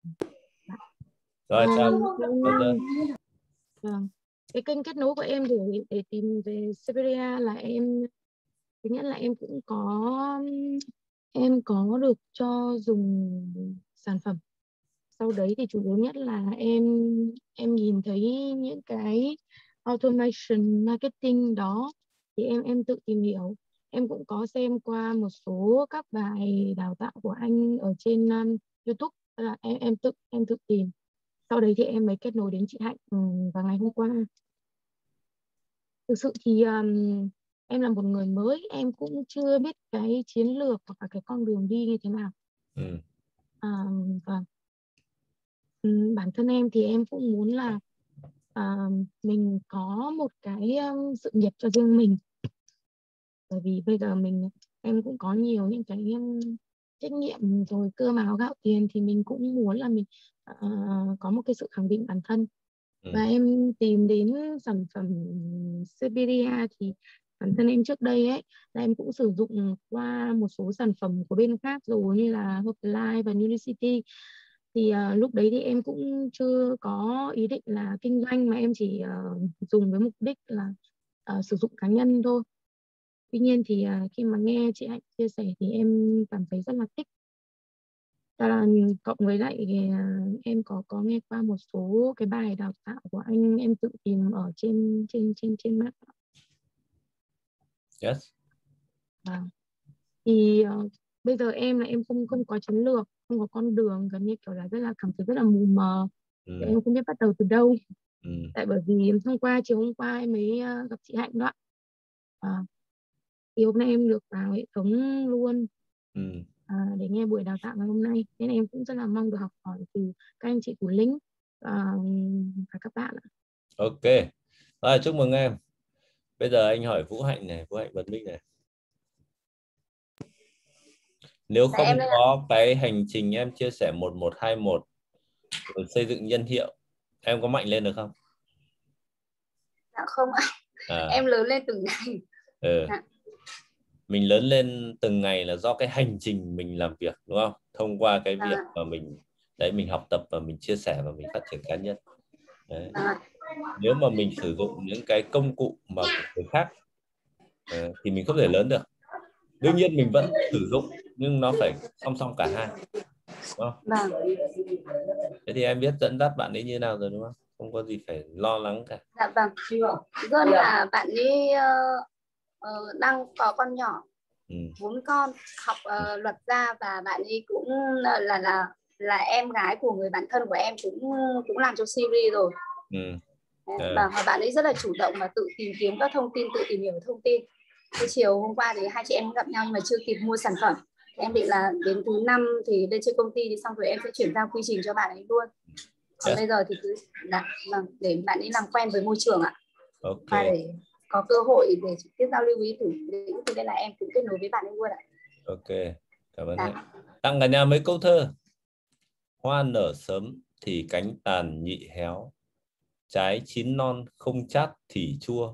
Rồi, chào. Vâng. Cái kênh kết nối của em để, để tìm về Siberia là em, thứ nhất là em cũng có em có được cho dùng sản phẩm. Sau đấy thì chủ yếu nhất là em em nhìn thấy những cái automation marketing đó thì em em tự tìm hiểu. Em cũng có xem qua một số các bài đào tạo của anh ở trên um, YouTube, là em em tự em tự tìm. Sau đấy thì em mới kết nối đến chị Hạnh um, vào ngày hôm qua. Thực sự thì um, em là một người mới, em cũng chưa biết cái chiến lược hoặc là cái con đường đi như thế nào. Ừ. Um, vâng. Um, bản thân em thì em cũng muốn là uh, mình có một cái um, sự nghiệp cho riêng mình. Bởi vì bây giờ mình em cũng có nhiều những cái um, trách nhiệm rồi, cơm áo gạo tiền, thì mình cũng muốn là mình uh, có một cái sự khẳng định bản thân. Ừ. Và em tìm đến sản phẩm Siberia thì bản thân em trước đây ấy là em cũng sử dụng qua một số sản phẩm của bên khác rồi, như là Herbalife và Unicity. Thì uh, lúc đấy thì em cũng chưa có ý định là kinh doanh, mà em chỉ uh, dùng với mục đích là uh, sử dụng cá nhân thôi. Tuy nhiên thì uh, khi mà nghe chị Hạnh chia sẻ thì em cảm thấy rất là thích. Là cộng với lại uh, em có có nghe qua một số cái bài đào tạo của anh, em tự tìm ở trên trên trên trên mạng. Yes. Vâng. Thì uh, bây giờ em là em không không có chiến lược, không có con đường, gần như kiểu là rất là cảm thấy rất là mù mờ. Ừ. Em không biết bắt đầu từ đâu. Ừ. Tại bởi vì hôm qua chiều hôm qua em mới uh, gặp chị Hạnh đó. Uh, thì hôm nay em được vào hệ thống luôn. Ừ. À, để nghe buổi đào tạo ngày hôm nay, nên em cũng rất là mong được học hỏi từ các anh chị thủ lĩnh và, và các bạn ạ. Ok, rồi, chúc mừng em. Bây giờ anh hỏi Vũ Hạnh này, Vũ Hạnh bật mic này. Nếu không có cái hành trình em chia sẻ một một hai một rồi xây dựng nhân hiệu, em có mạnh lên được không? Dạ không ạ. À. Em lớn lên từng ngày. Ừ. À. Mình lớn lên từng ngày là do cái hành trình mình làm việc, đúng không? Thông qua cái việc mà mình đấy mình học tập và mình chia sẻ và mình phát triển cá nhân. Đấy. À. Nếu mà mình sử dụng những cái công cụ mà của người khác uh, thì mình không thể lớn được. Đương nhiên mình vẫn sử dụng nhưng nó phải song song cả hai, đúng không? Vâng. Thế thì em biết dẫn dắt bạn ấy như nào rồi, đúng không? Không có gì phải lo lắng cả. Dạ vâng. Dân là bạn ấy uh, uh, đang có con nhỏ, ừ. bốn con, học uh, ừ. luật gia, và bạn ấy cũng là là là em gái của người bạn thân của em, cũng cũng làm cho Siri rồi. Ừ. À. Và bạn ấy rất là chủ động và tự tìm kiếm các thông tin, tự tìm hiểu thông tin. Cái chiều hôm qua thì hai chị em gặp nhau nhưng mà chưa kịp mua sản phẩm. Em định là đến thứ năm thì lên trên công ty thì xong rồi em sẽ chuyển giao quy trình cho bạn ấy luôn. Còn yeah. bây giờ thì cứ là, là để bạn ấy làm quen với môi trường ạ. Okay. Và để có cơ hội để trực tiếp giao lưu ý thủ lĩnh thì đây là em cũng kết nối với bạn ấy luôn ạ. Ok, cảm ơn em. Tặng cả nhà mấy câu thơ. Hoa nở sớm thì cánh tàn nhị héo, trái chín non không chát thì chua.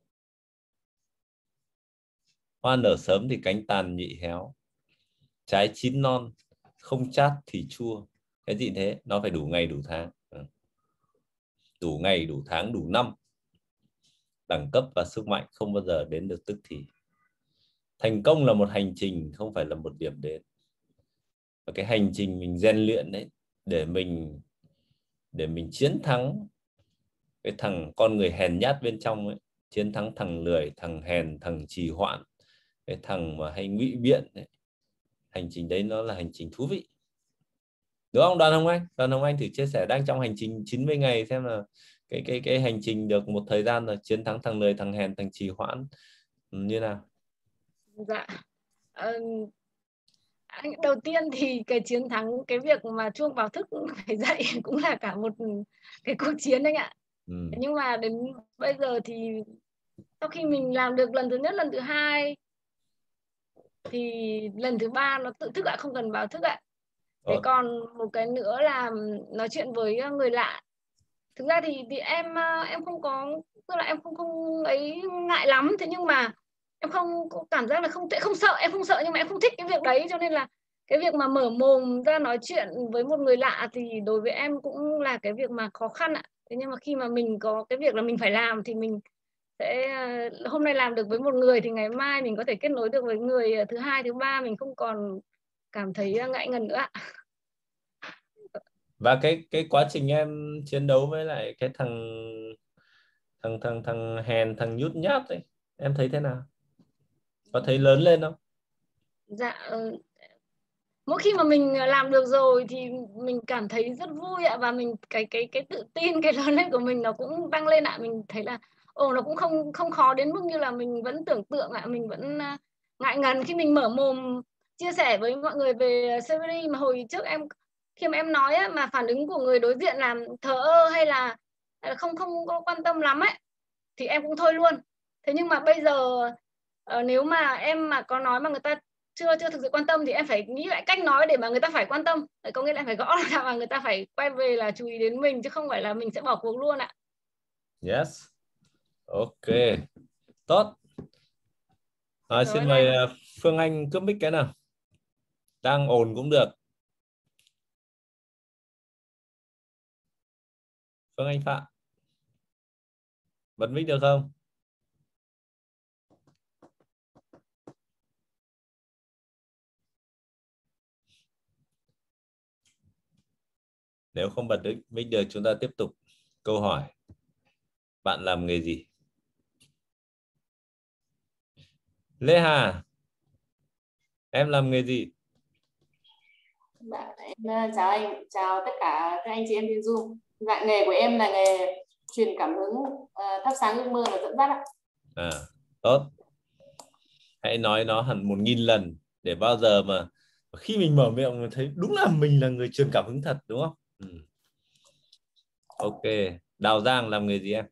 Hoa nở sớm thì cánh tàn nhị héo, trái chín non không chát thì chua. Cái gì thế? Nó phải đủ ngày đủ tháng. Đủ ngày đủ tháng đủ năm. Đẳng cấp và sức mạnh không bao giờ đến được tức thì. Thành công là một hành trình, không phải là một điểm đến. Và cái hành trình mình rèn luyện đấy, để mình để mình chiến thắng cái thằng con người hèn nhát bên trong ấy, chiến thắng thằng lười, thằng hèn, thằng trì hoãn, cái thằng mà hay ngụy biện ấy. Hành trình đấy nó là hành trình thú vị, đúng không Đoàn Hồng Anh? Đoàn Hồng Anh thử chia sẻ, đang trong hành trình chín mươi ngày xem là cái cái cái hành trình được một thời gian rồi, chiến thắng thằng lười, thằng hèn, thằng trì hoãn như nào? Dạ. Uh, đầu tiên thì cái chiến thắng, cái việc mà chuông báo thức phải dậy cũng là cả một cái cuộc chiến anh ạ. Ừ. Nhưng mà đến bây giờ thì sau khi mình làm được lần thứ nhất, lần thứ hai thì lần thứ ba nó tự thức ạ, không cần báo thức ạ. Thế ờ. Còn một cái nữa là nói chuyện với người lạ. Thực ra thì thì em em không có, tức là em không không ấy ngại lắm, thế nhưng mà em không có cảm giác là không không sợ, em không sợ nhưng mà em không thích cái việc đấy, cho nên là cái việc mà mở mồm ra nói chuyện với một người lạ thì đối với em cũng là cái việc mà khó khăn ạ. Thế nhưng mà khi mà mình có cái việc là mình phải làm thì mình sẽ hôm nay làm được với một người thì ngày mai mình có thể kết nối được với người thứ hai, thứ ba, mình không còn cảm thấy ngại ngần nữa ạ. Và cái cái quá trình em chiến đấu với lại cái thằng thằng thằng thằng hèn, thằng nhút nhát ấy, em thấy thế nào? Có thấy lớn lên không? Dạ, mỗi khi mà mình làm được rồi thì mình cảm thấy rất vui ạ, và mình cái cái cái tự tin, cái lớn lên của mình nó cũng tăng lên ạ. Mình thấy là ồ, nó cũng không không khó đến mức như là mình vẫn tưởng tượng ạ. Mình vẫn uh, ngại ngần khi mình mở mồm chia sẻ với mọi người về xê bê đê, mà hồi trước em khi mà em nói á, mà phản ứng của người đối diện làm thờ ơ hay là không không có quan tâm lắm ấy, thì em cũng thôi luôn. Thế nhưng mà bây giờ uh, nếu mà em mà có nói mà người ta chưa chưa thực sự quan tâm thì em phải nghĩ lại cách nói để mà người ta phải quan tâm. Có nghĩa là em phải gõ ra mà người ta phải quay về là chú ý đến mình, chứ không phải là mình sẽ bỏ cuộc luôn ạ. Yes. Ok. Tốt. À, xin mời em. Phương Anh cướp mic cái nào. Đang ồn cũng được. Phương Anh Phạm. Bật mic được không? Nếu không bật mic được, chúng ta tiếp tục câu hỏi. Bạn làm nghề gì? Lê Hà, em làm nghề gì? Dạ, em chào anh, chào tất cả các anh chị em trên Zoom. Dạ, nghề của em là nghề truyền cảm hứng, uh, thắp sáng ước mơ và dẫn dắt ạ. À, tốt. Hãy nói nó hẳn một nghìn lần để bao giờ mà khi mình mở miệng mình thấy đúng là mình là người truyền cảm hứng thật, đúng không? Ừ. Ok. Đào Giang làm nghề gì em?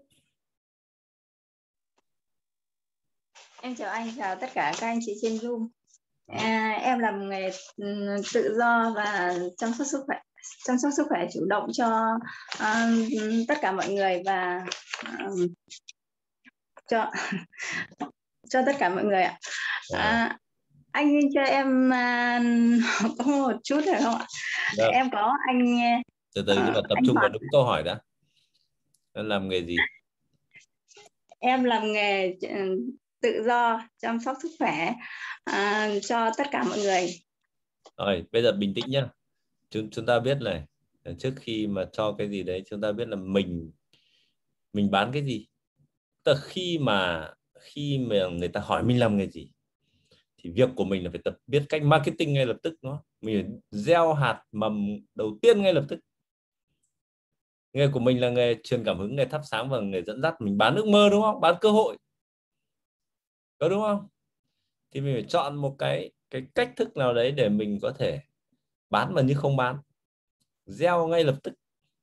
Em chào anh, chào tất cả các anh chị trên Zoom. À, em làm nghề tự do và chăm sóc sức khỏe, chăm sóc sức khỏe chủ động cho uh, tất cả mọi người và uh, cho cho tất cả mọi người ạ. À, anh cho em uh, có một chút được không ạ? Được. Em có anh. Từ từ nhưng mà tập trung vào đúng câu hỏi đã. Em làm nghề gì? Em làm nghề tự do chăm sóc sức khỏe à, cho tất cả mọi người. Rồi, bây giờ bình tĩnh nhá. Chúng chúng ta biết này, trước khi mà cho cái gì đấy chúng ta biết là mình mình bán cái gì. Tức là khi mà khi mà người ta hỏi mình làm nghề gì thì việc của mình là phải tập biết cách marketing ngay lập tức, nó mình gieo hạt mầm đầu tiên ngay lập tức. Nghề của mình là nghề truyền cảm hứng, nghề thắp sáng và nghề dẫn dắt. Mình bán ước mơ, đúng không? Bán cơ hội, có đúng không? Thì mình phải chọn một cái cái cách thức nào đấy để mình có thể bán mà như không bán, gieo ngay lập tức.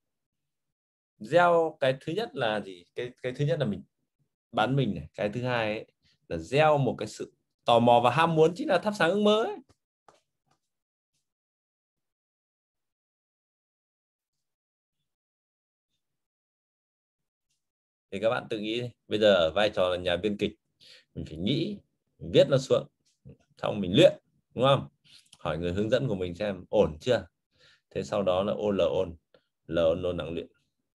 Gieo cái thứ nhất là gì? Cái cái thứ nhất là mình bán mình này. Cái thứ hai ấy, là gieo một cái sự tò mò và ham muốn, chính là thắp sáng ước mơ ấy. Thì các bạn tự nghĩ đi. Bây giờ ở vai trò là nhà biên kịch, mình phải nghĩ, mình viết nó xuống, xong mình luyện, đúng không? Hỏi người hướng dẫn của mình xem ổn chưa. Thế sau đó là ôn là ôn, là ôn ôn nặng luyện.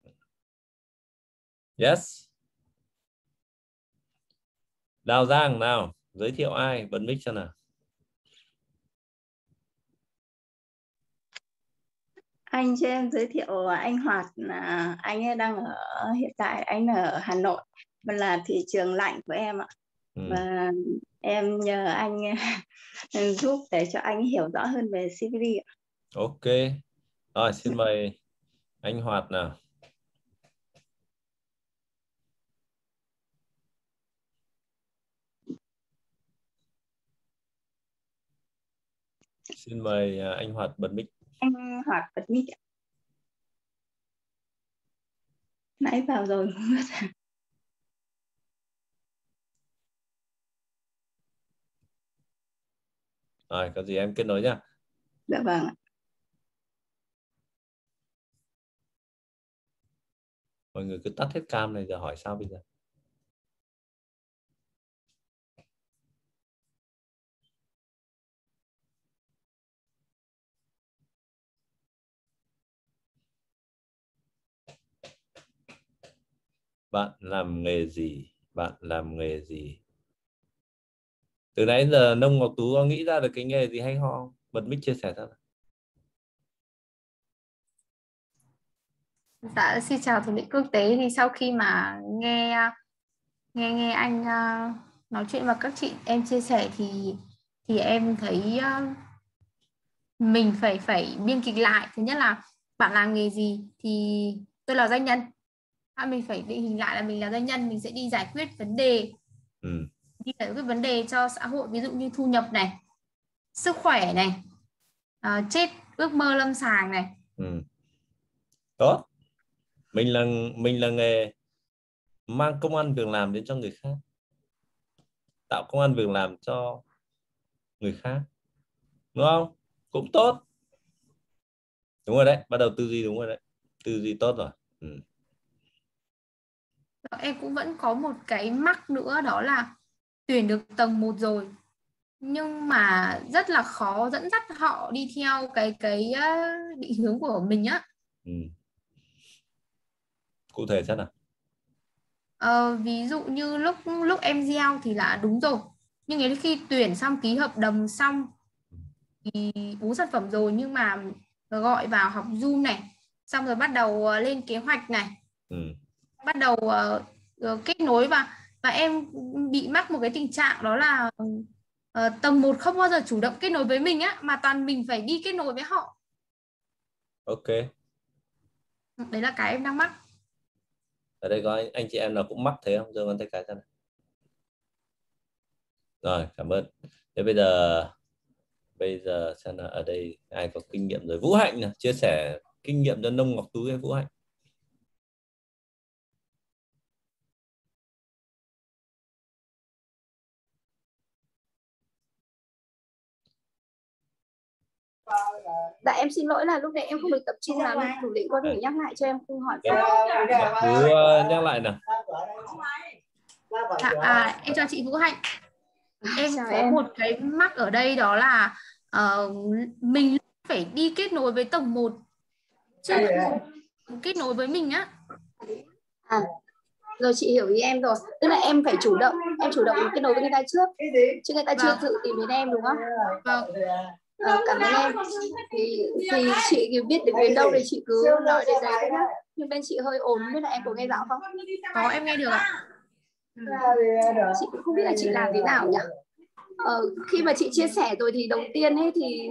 Yes. Đào Giang nào, giới thiệu ai, bật mic cho nào. Anh cho em giới thiệu anh Hoạt, là anh ấy đang ở hiện tại anh ở Hà Nội, và là thị trường lạnh của em ạ. Ừ. Và em nhờ anh giúp để cho anh hiểu rõ hơn về xê bê đê ạ. Ok. Rồi, xin mời anh Hoạt nào. Xin mời anh Hoạt bật mic. Anh Hoạt bật mic ạ. Nãy vào rồi. Rồi, có gì em kết nối nhá. Dạ vâng ạ. Mọi người cứ tắt hết cam này, giờ hỏi sao bây giờ? Bạn làm nghề gì? Bạn làm nghề gì? Từ nãy giờ Nông Ngọc Tú có nghĩ ra được cái nghề gì hay ho không? Bật mic chia sẻ ra. Dạ, xin chào thủ lĩnh quốc tế. Thì sau khi mà nghe nghe nghe anh uh, nói chuyện và các chị em chia sẻ thì thì em thấy uh, mình phải phải biên kịch lại. Thứ nhất là bạn làm nghề gì thì tôi là doanh nhân. À, mình phải định hình lại là mình là doanh nhân, mình sẽ đi giải quyết vấn đề, ừ. đi giải quyết vấn đề cho xã hội, ví dụ như thu nhập này, sức khỏe này, uh, chết ước mơ lâm sàng này. Ừ. Tốt. Mình là mình là nghề mang công ăn việc làm đến cho người khác, tạo công ăn việc làm cho người khác, đúng không? Cũng tốt. Đúng rồi đấy, bắt đầu tư duy đúng rồi đấy, tư duy tốt rồi. Ừ. Em cũng vẫn có một cái mắc nữa, đó là tuyển được tầng một rồi nhưng mà rất là khó dẫn dắt họ đi theo cái cái định hướng của mình á. Ừ. Cụ thể xem nào. Ờ, ví dụ như lúc lúc em gieo thì là đúng rồi, nhưng đến khi tuyển xong, ký hợp đồng xong thì uống sản phẩm rồi, nhưng mà gọi vào học Zoom này, xong rồi bắt đầu lên kế hoạch này, ừ. bắt đầu uh, kết nối, và và em bị mắc một cái tình trạng đó là uh, tầng một không bao giờ chủ động kết nối với mình á, mà toàn mình phải đi kết nối với họ. Ok. Đấy là cái em đang mắc. Ở đây có anh, anh chị em nào cũng mắc thế không? Giơ ngón tay cái ra này. Rồi, cảm ơn. Thế bây giờ bây giờ xem là ở đây ai có kinh nghiệm rồi. Vũ Hạnh nào, chia sẻ kinh nghiệm cho Nông Ngọc Tú với Vũ Hạnh. Dạ em xin lỗi là lúc nãy em không được tập trung lắm, thủ lĩnh có thể nhắc lại cho em câu hỏi. Tú uh, nhắc lại nào. À, à, em chào chị Vũ Hạnh. Em chào có em. một cái mắc ở đây, đó là uh, mình phải đi kết nối với tầng một chứ kết nối với mình á. À, rồi chị hiểu ý em rồi, tức là em phải chủ động, em chủ động kết nối với người ta trước chứ người ta vâng. chưa tự tìm đến em đúng không? Vâng. À, cảm ơn em. Thì thì chị biết được đến đâu thì chị cứ nói đến đấy nhá. Nhưng bên chị hơi ồn, biết là em có nghe rõ không? Có, em nghe được ạ. Chị cũng không biết là chị làm thế nào nhỉ? Ờ, khi mà chị chia sẻ rồi thì đầu tiên ấy thì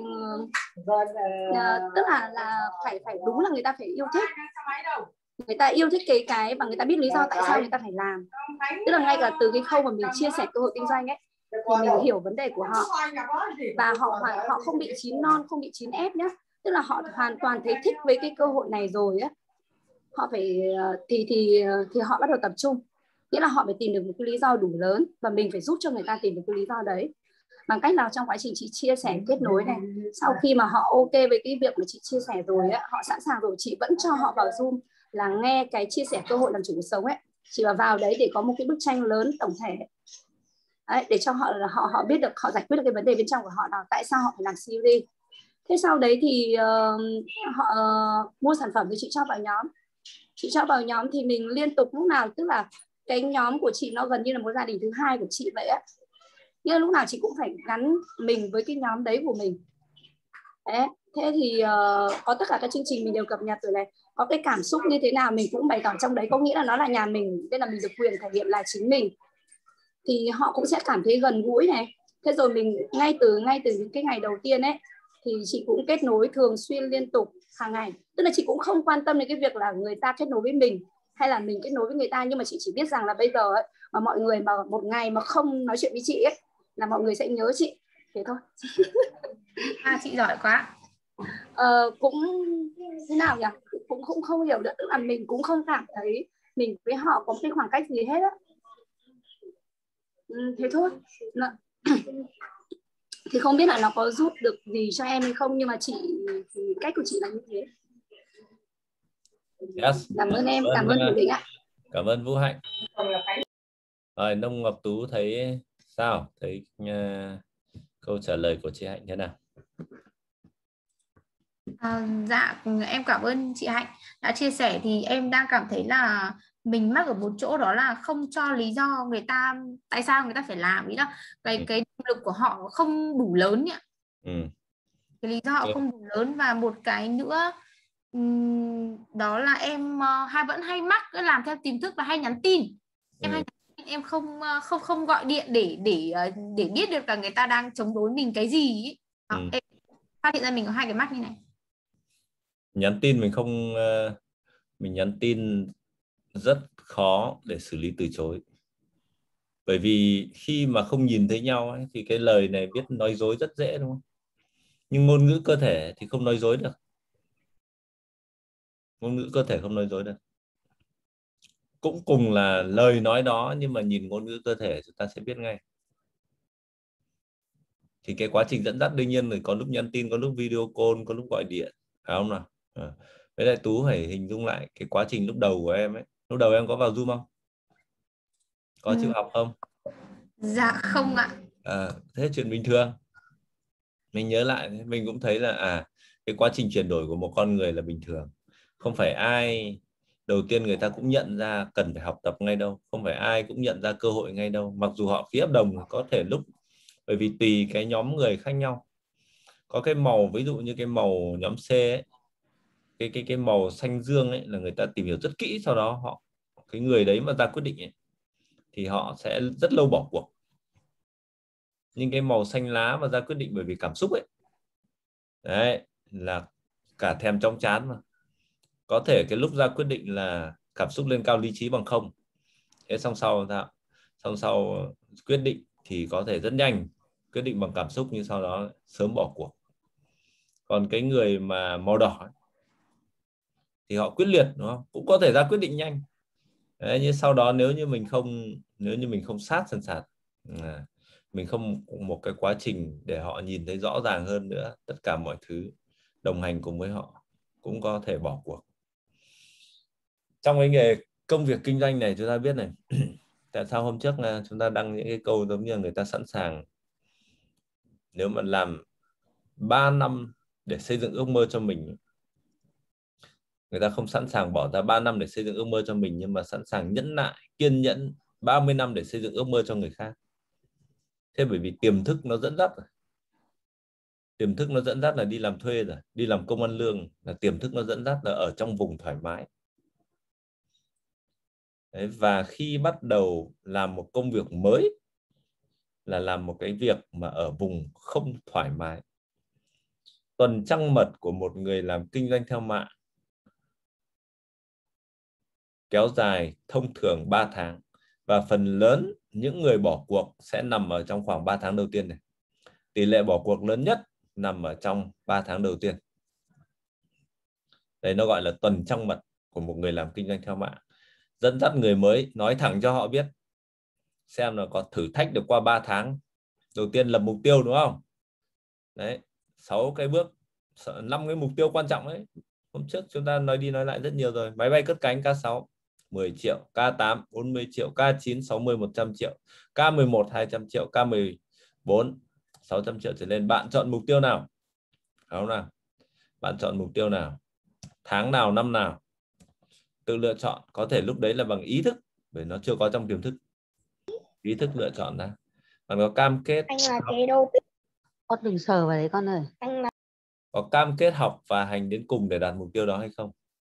uh, tức là là phải phải đúng là người ta phải yêu thích, người ta yêu thích cái cái và người ta biết lý do tại sao người ta phải làm, tức là ngay cả từ cái khâu mà mình chia sẻ cơ hội kinh doanh ấy thì mình hiểu vấn đề của họ và họ họ không bị chín non, không bị chín ép nhé, tức là họ hoàn toàn thấy thích với cái cơ hội này rồi á, họ phải thì thì thì họ bắt đầu tập trung, nghĩa là họ phải tìm được một cái lý do đủ lớn và mình phải giúp cho người ta tìm được cái lý do đấy bằng cách nào trong quá trình chị chia sẻ kết nối này. Sau khi mà họ ok với cái việc mà chị chia sẻ rồi á, họ sẵn sàng rồi, chị vẫn cho họ vào Zoom là nghe cái chia sẻ cơ hội làm chủ cuộc sống ấy, chị vào vào đấy để có một cái bức tranh lớn tổng thể đấy, để cho họ họ họ biết được, họ giải quyết được cái vấn đề bên trong của họ là tại sao họ phải làm xê u đê. Thế sau đấy thì uh, họ uh, mua sản phẩm thì chị cho vào nhóm, chị cho vào nhóm thì mình liên tục lúc nào, tức là cái nhóm của chị nó gần như là một gia đình thứ hai của chị vậy á, nhưng lúc nào chị cũng phải gắn mình với cái nhóm đấy của mình. Đấy. Thế thì uh, có tất cả các chương trình mình đều cập nhật rồi này, có cái cảm xúc như thế nào mình cũng bày tỏ trong đấy, có nghĩa là nó là nhà mình, nên là mình được quyền thể hiện là chính mình, thì họ cũng sẽ cảm thấy gần gũi này. Thế rồi mình ngay từ ngay từ những cái ngày đầu tiên ấy thì chị cũng kết nối thường xuyên liên tục hàng ngày, tức là chị cũng không quan tâm đến cái việc là người ta kết nối với mình hay là mình kết nối với người ta, nhưng mà chị chỉ biết rằng là bây giờ ấy, mà mọi người mà một ngày mà không nói chuyện với chị ấy là mọi người sẽ nhớ chị, thế thôi. À, chị giỏi quá. Ờ, cũng thế nào nhỉ, cũng cũng không hiểu được, tức là mình cũng không cảm thấy mình với họ có cái khoảng cách gì hết á. Ừ, thế thôi. Nó... thì không biết là nó có giúp được gì cho em hay không, nhưng mà chị thì cách của chị là như thế. Yes. Cảm ơn em, cảm ơn thủ lĩnh ạ. Cảm ơn Vũ Hạnh. Rồi, Nông Ngọc Tú thấy sao? Thấy uh, câu trả lời của chị Hạnh thế nào? À, dạ em cảm ơn chị Hạnh đã chia sẻ. Thì em đang cảm thấy là mình mắc ở một chỗ, đó là không cho lý do người ta tại sao người ta phải làm, ý là cái ừ. cái động lực của họ không đủ lớn nhỉ. Ừ. Cái lý do họ không đủ lớn. Và một cái nữa, đó là em uh, hay vẫn hay mắc cứ làm theo tiềm thức là hay nhắn tin. Em ừ. hay em không không không gọi điện để để để biết được là người ta đang chống đối mình cái gì ấy. Đó, ừ. Em phát hiện ra mình có hai cái mắc như này. Nhắn tin mình không mình nhắn tin rất khó để xử lý từ chối. Bởi vì khi mà không nhìn thấy nhau ấy, thì cái lời này biết nói dối rất dễ, đúng không? Nhưng ngôn ngữ cơ thể thì không nói dối được. Ngôn ngữ cơ thể không nói dối được. Cũng cùng là lời nói đó, nhưng mà nhìn ngôn ngữ cơ thể chúng ta sẽ biết ngay. Thì cái quá trình dẫn dắt đương nhiên là có lúc nhắn tin, có lúc video call, có lúc gọi điện, phải không nào? À. Với lại Tú phải hình dung lại cái quá trình lúc đầu của em ấy. Lúc đầu em có vào Zoom không? Có ừ. chịu học không? Dạ không ạ. À, thế chuyện bình thường. Mình nhớ lại, mình cũng thấy là à cái quá trình chuyển đổi của một con người là bình thường. Không phải ai đầu tiên người ta cũng nhận ra cần phải học tập ngay đâu. Không phải ai cũng nhận ra cơ hội ngay đâu. Mặc dù họ ký hợp đồng có thể lúc, bởi vì tùy cái nhóm người khác nhau. Có cái màu, ví dụ như cái màu nhóm C ấy, cái cái cái màu xanh dương ấy là người ta tìm hiểu rất kỹ, sau đó họ cái người đấy mà ra quyết định ấy, thì họ sẽ rất lâu bỏ cuộc. Nhưng cái màu xanh lá mà ra quyết định bởi vì cảm xúc ấy, đấy là cả thèm trong chán mà. Có thể cái lúc ra quyết định là cảm xúc lên cao lý trí bằng không. Thế xong sau sao? Xong sau quyết định thì có thể rất nhanh, quyết định bằng cảm xúc, nhưng sau đó sớm bỏ cuộc. Còn cái người mà màu đỏ ấy, thì họ quyết liệt, đúng không? Cũng có thể ra quyết định nhanh. Đấy, nhưng sau đó nếu như mình không nếu như mình không sát sần sạt, à, mình không một cái quá trình để họ nhìn thấy rõ ràng hơn nữa tất cả mọi thứ, đồng hành cùng với họ, cũng có thể bỏ cuộc. Trong cái nghề công việc kinh doanh này chúng ta biết này, tại sao hôm trước là chúng ta đăng những cái câu giống như người ta sẵn sàng, nếu mà làm ba năm để xây dựng ước mơ cho mình, người ta không sẵn sàng bỏ ra ba năm để xây dựng ước mơ cho mình, nhưng mà sẵn sàng nhẫn nại, kiên nhẫn ba mươi năm để xây dựng ước mơ cho người khác. Thế bởi vì tiềm thức nó dẫn dắt rồi. Tiềm thức nó dẫn dắt là đi làm thuê rồi, đi làm công ăn lương, là tiềm thức nó dẫn dắt là ở trong vùng thoải mái. Đấy, và khi bắt đầu làm một công việc mới là làm một cái việc mà ở vùng không thoải mái. Tuần trăng mật của một người làm kinh doanh theo mạng kéo dài thông thường ba tháng, và phần lớn những người bỏ cuộc sẽ nằm ở trong khoảng ba tháng đầu tiên này. Tỷ lệ bỏ cuộc lớn nhất nằm ở trong ba tháng đầu tiên. Đấy, nó gọi là tuần trăng mật của một người làm kinh doanh theo mạng. Dẫn dắt người mới, nói thẳng cho họ biết xem là có thử thách được qua ba tháng. Đầu tiên lập mục tiêu, đúng không? Đấy, sáu cái bước, năm cái mục tiêu quan trọng ấy. Hôm trước chúng ta nói đi nói lại rất nhiều rồi. Máy bay cất cánh K sáu mười triệu, K tám bốn mươi triệu, K chín sáu mươi một trăm triệu, K mười một hai trăm triệu, K mười bốn sáu trăm triệu trở lên. Bạn chọn mục tiêu nào? Không nào? Bạn chọn mục tiêu nào? Tháng nào, năm nào? Tự lựa chọn. Có thể lúc đấy là bằng ý thức, bởi nó chưa có trong tiềm thức. Ý thức lựa chọn ra. Bạn có cam kết. Anh là thế đâu. Con đừng sờ vào đấy con ơi. Anh là... Có cam kết học và hành đến cùng để đạt mục tiêu đó hay không?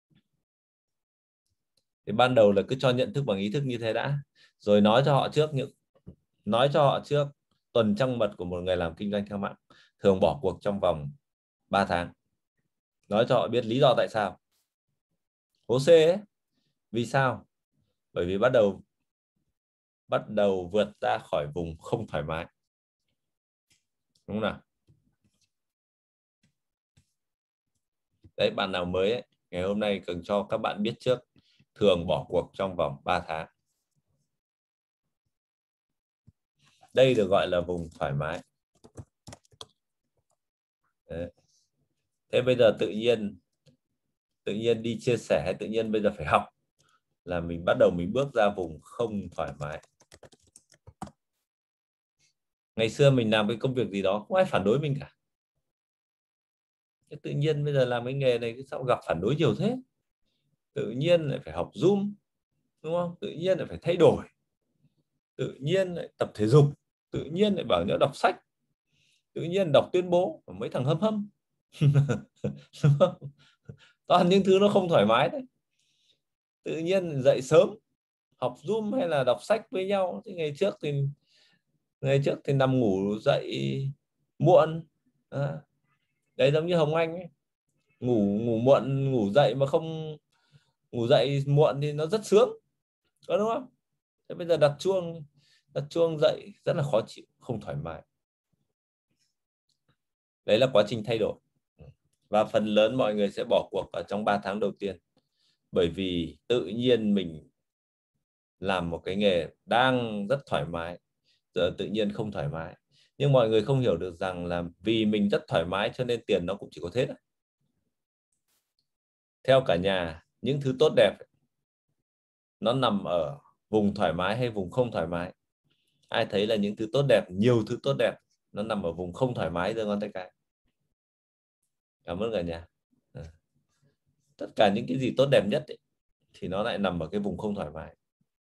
Thì ban đầu là cứ cho nhận thức bằng ý thức như thế đã, rồi nói cho họ trước những nói cho họ trước tuần trăng mật của một người làm kinh doanh theo mạng thường bỏ cuộc trong vòng ba tháng. Nói cho họ biết lý do tại sao. Hố C ấy, vì sao? Bởi vì bắt đầu bắt đầu vượt ra khỏi vùng không thoải mái, đúng không nào? Đấy, bạn nào mới ấy, ngày hôm nay cần cho các bạn biết trước, thường bỏ cuộc trong vòng ba tháng. Đây được gọi là vùng thoải mái. Đấy. Thế bây giờ tự nhiên tự nhiên đi chia sẻ hay tự nhiên bây giờ phải học là mình bắt đầu mình bước ra vùng không thoải mái. Ngày xưa mình làm cái công việc gì đó không ai phản đối mình cả. Thế tự nhiên bây giờ làm cái nghề này sao gặp phản đối nhiều thế? Tự nhiên lại phải học Zoom, đúng không? Tự nhiên lại phải thay đổi. Tự nhiên lại tập thể dục, tự nhiên lại bảo nhớ đọc sách, tự nhiên đọc tuyên bố của mấy thằng hâm hâm. Toàn những thứ nó không thoải mái đấy. Tự nhiên dậy sớm học Zoom hay là đọc sách với nhau. Thì ngày trước thì ngày trước thì nằm ngủ dậy muộn. À, đấy giống như Hồng Anh ấy. Ngủ ngủ muộn, ngủ dậy mà không ngủ dậy muộn thì nó rất sướng, có đúng không? Thế bây giờ đặt chuông đặt chuông dậy rất là khó chịu, không thoải mái. Đấy là quá trình thay đổi. Và phần lớn mọi người sẽ bỏ cuộc ở trong ba tháng đầu tiên. Bởi vì tự nhiên mình làm một cái nghề đang rất thoải mái, giờ tự nhiên không thoải mái. Nhưng mọi người không hiểu được rằng là vì mình rất thoải mái cho nên tiền nó cũng chỉ có thế thôi. Theo cả nhà, những thứ tốt đẹp nó nằm ở vùng thoải mái hay vùng không thoải mái? Ai thấy là những thứ tốt đẹp, nhiều thứ tốt đẹp nó nằm ở vùng không thoải mái, giơ ngón tay cái. Cảm ơn cả nhà. Tất cả những cái gì tốt đẹp nhất ấy, thì nó lại nằm ở cái vùng không thoải mái.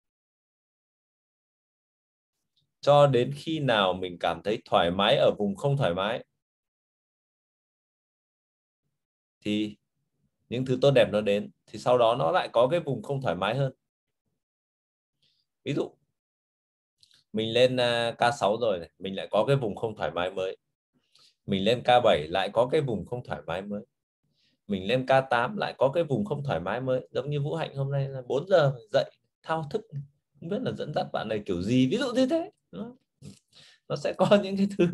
Cho đến khi nào mình cảm thấy thoải mái ở vùng không thoải mái thì những thứ tốt đẹp nó đến, thì sau đó nó lại có cái vùng không thoải mái hơn. Ví dụ mình lên K sáu rồi này, mình lại có cái vùng không thoải mái mới. Mình lên K bảy lại có cái vùng không thoải mái mới. Mình lên K tám lại có cái vùng không thoải mái mới. Giống như Vũ Hạnh hôm nay là bốn giờ dậy thao thức, không biết là dẫn dắt bạn này kiểu gì, ví dụ như thế. Nó sẽ có những cái thứ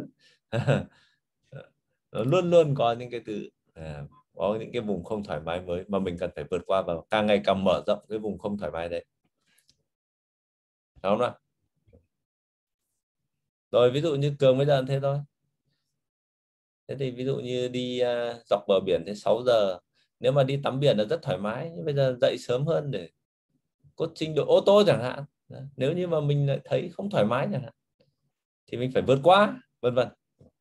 nó luôn luôn có những cái thứ à, có những cái vùng không thoải mái mới mà mình cần phải vượt qua, và càng ngày càng mở rộng cái vùng không thoải mái đấy. Đúng không nào? Rồi ví dụ như Cường bây giờ thế thôi. Thế thì ví dụ như đi uh, dọc bờ biển thế sáu giờ, nếu mà đi tắm biển là rất thoải mái, nhưng bây giờ dậy sớm hơn để coaching đội ô tô chẳng hạn. Nếu như mà mình lại thấy không thoải mái chẳng hạn thì mình phải vượt qua, vân vân.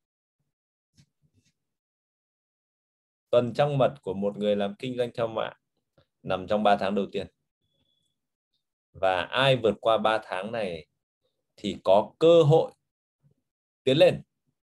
Tuần trăng mật của một người làm kinh doanh theo mạng nằm trong ba tháng đầu tiên. Và ai vượt qua ba tháng này thì có cơ hội tiến lên.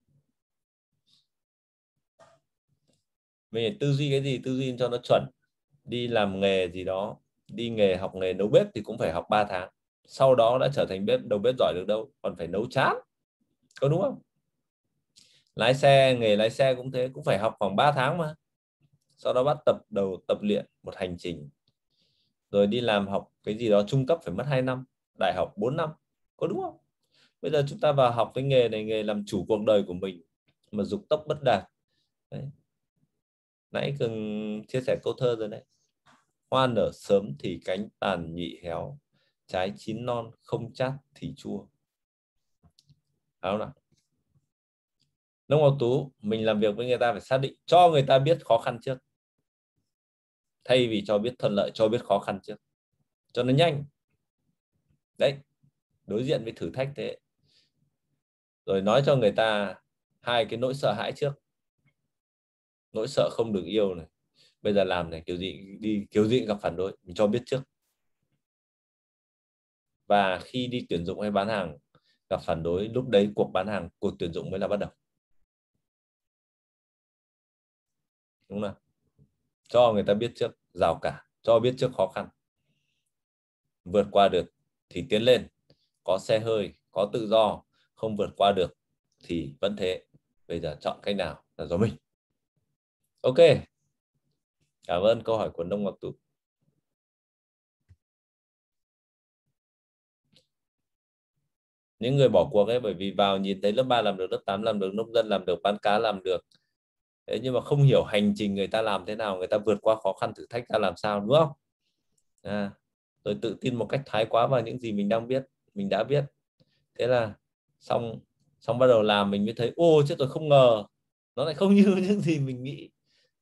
Mình tư duy cái gì? Tư duy cho nó chuẩn. Đi làm nghề gì đó, đi nghề học nghề nấu bếp thì cũng phải học ba tháng. Sau đó đã trở thành bếp đầu bếp giỏi được đâu, còn phải nấu chán. Có đúng không? Lái xe, nghề lái xe cũng thế, cũng phải học khoảng ba tháng mà. Sau đó bắt tập đầu tập luyện một hành trình. Rồi đi làm học cái gì đó trung cấp phải mất hai năm, đại học bốn năm. Có đúng không? Bây giờ chúng ta vào học cái nghề này, nghề làm chủ cuộc đời của mình mà dục tốc bất đạt. Đấy. Nãy Cường chia sẻ câu thơ rồi đấy. Hoa nở sớm thì cánh tàn nhị héo, trái chín non không chát thì chua. Đúng không nào? Nông Ngọc Tú, mình làm việc với người ta phải xác định, cho người ta biết khó khăn trước. Thay vì cho biết thuận lợi, cho biết khó khăn trước. Cho nó nhanh. Đấy, đối diện với thử thách thế. Rồi nói cho người ta hai cái nỗi sợ hãi trước. Nỗi sợ không được yêu này. Bây giờ làm này kiểu gì đi kiểu gì gặp phản đối, mình cho biết trước. Và khi đi tuyển dụng hay bán hàng gặp phản đối, lúc đấy cuộc bán hàng, cuộc tuyển dụng mới là bắt đầu. Đúng không? Cho người ta biết trước rào cản, cho biết trước khó khăn. Vượt qua được thì tiến lên, có xe hơi, có tự do. Không vượt qua được thì vẫn thế. Bây giờ chọn cách nào là do mình. Ok. Cảm ơn câu hỏi của Nông Ngọc Tú. Những người bỏ cuộc ấy bởi vì vào nhìn thấy lớp ba làm được, lớp tám làm được, nông dân làm được, bán cá làm được. Thế nhưng mà không hiểu hành trình người ta làm thế nào, người ta vượt qua khó khăn thử thách ra làm sao, đúng không? À, rồi tự tin một cách thái quá vào những gì mình đang biết, mình đã biết. Thế là xong xong bắt đầu làm mình mới thấy ô chứ tôi không ngờ nó lại không như những gì mình nghĩ.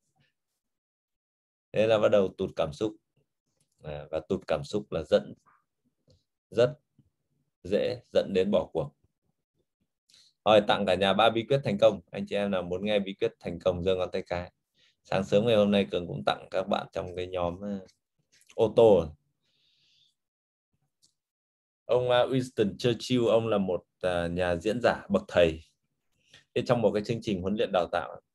Thế là bắt đầu tụt cảm xúc. À, và tụt cảm xúc là dẫn rất dễ dẫn đến bỏ cuộc. Rồi, tặng cả nhà ba bí quyết thành công. Anh chị em nào muốn nghe bí quyết thành công giơ ngón tay cái. Sáng sớm ngày hôm nay Cường cũng tặng các bạn trong cái nhóm ô tô. Ông Winston Churchill, ông là một nhà diễn giả bậc thầy. Thế trong một cái chương trình huấn luyện đào tạo,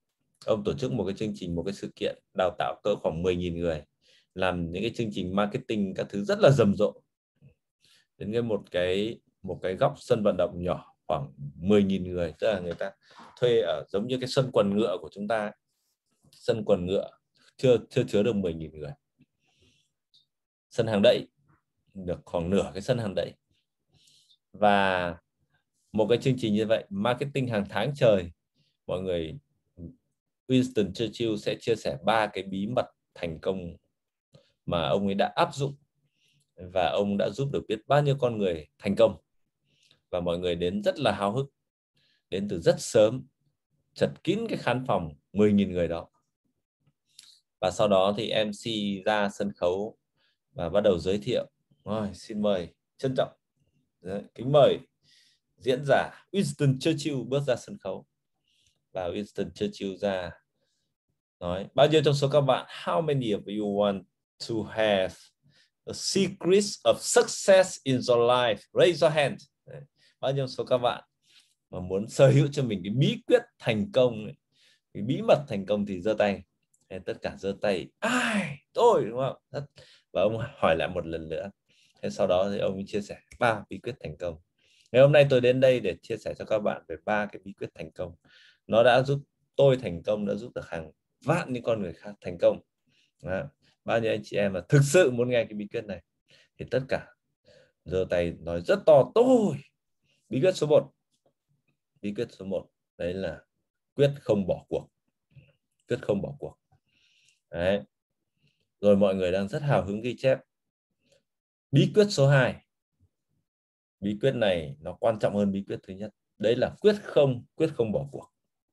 Ông tổ chức một cái chương trình, một cái sự kiện đào tạo cỡ khoảng mười nghìn người, làm những cái chương trình marketing các thứ rất là rầm rộ. Đến cái một cái một cái góc sân vận động nhỏ khoảng mười nghìn người, tức là người ta thuê ở giống như cái sân quần ngựa của chúng ta, sân quần ngựa chưa chưa chứa được mười nghìn người. Sân hàng đẩy được khoảng nửa cái sân hàng đẩy. Và một cái chương trình như vậy, marketing hàng tháng trời, mọi người, Winston Churchill sẽ chia sẻ ba cái bí mật thành công mà ông ấy đã áp dụng, và ông đã giúp được biết bao nhiêu con người thành công. Và mọi người đến rất là háo hức, đến từ rất sớm, chật kín cái khán phòng mười nghìn người đó. Và sau đó thì em xê ra sân khấu và bắt đầu giới thiệu. Rồi, xin mời, trân trọng, kính mời diễn giả Winston Churchill bước ra sân khấu. Và Winston Churchill ra nói: bao nhiêu trong số các bạn, how many of you want to have the secrets of success in your life? Raise your hand. Đấy. Bao nhiêu số các bạn mà muốn sở hữu cho mình cái bí quyết thành công, cái bí mật thành công thì giơ tay. Thế tất cả giơ tay. Ai? Tôi, đúng không? Và ông hỏi lại một lần nữa. Thế sau đó thì ông chia sẻ ba bí quyết thành công. Ngày hôm nay tôi đến đây để chia sẻ cho các bạn về ba cái bí quyết thành công. Nó đã giúp tôi thành công, đã giúp được hàng vạn những con người khác thành công. Đó. Bao nhiêu anh chị em mà thực sự muốn nghe cái bí quyết này thì tất cả giơ tay nói rất to: tôi. Bí quyết số một. Bí quyết số một đấy là quyết không bỏ cuộc. Quyết không bỏ cuộc. Đấy. Rồi mọi người đang rất hào hứng ghi chép. Bí quyết số hai. Bí quyết này nó quan trọng hơn bí quyết thứ nhất. Đấy là quyết không, quyết không bỏ cuộc.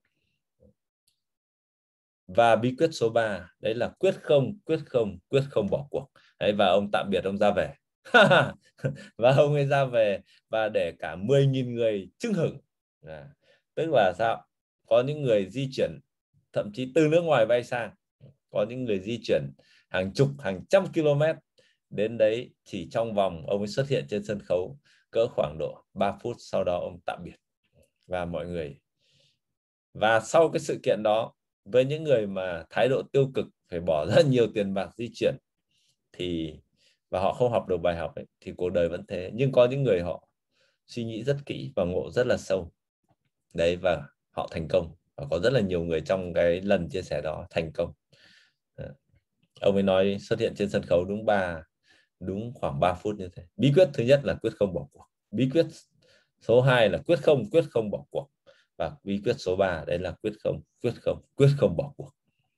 Và bí quyết số ba, đấy là quyết không, quyết không, quyết không bỏ cuộc. Đấy, và ông tạm biệt, ông ra về. Và ông ấy ra về và để cả mười nghìn người chưng hửng. À, tức là sao? Có những người di chuyển thậm chí từ nước ngoài bay sang, có những người di chuyển hàng chục, hàng trăm km đến đấy chỉ trong vòng, ông ấy xuất hiện trên sân khấu cỡ khoảng độ ba phút, sau đó ông tạm biệt. Và mọi người, và sau cái sự kiện đó, với những người mà thái độ tiêu cực, phải bỏ rất nhiều tiền bạc di chuyển, thì và họ không học được bài học ấy, thì cuộc đời vẫn thế. Nhưng có những người họ suy nghĩ rất kỹ và ngộ rất là sâu đấy, và họ thành công. Và có rất là nhiều người trong cái lần chia sẻ đó thành công. Ông ấy nói xuất hiện trên sân khấu đúng ba đúng khoảng ba phút như thế. Bí quyết thứ nhất là quyết không bỏ cuộc. Bí quyết số hai là quyết không, quyết không bỏ cuộc. Và bí quyết số ba đấy là quyết không, quyết không, quyết không bỏ cuộc.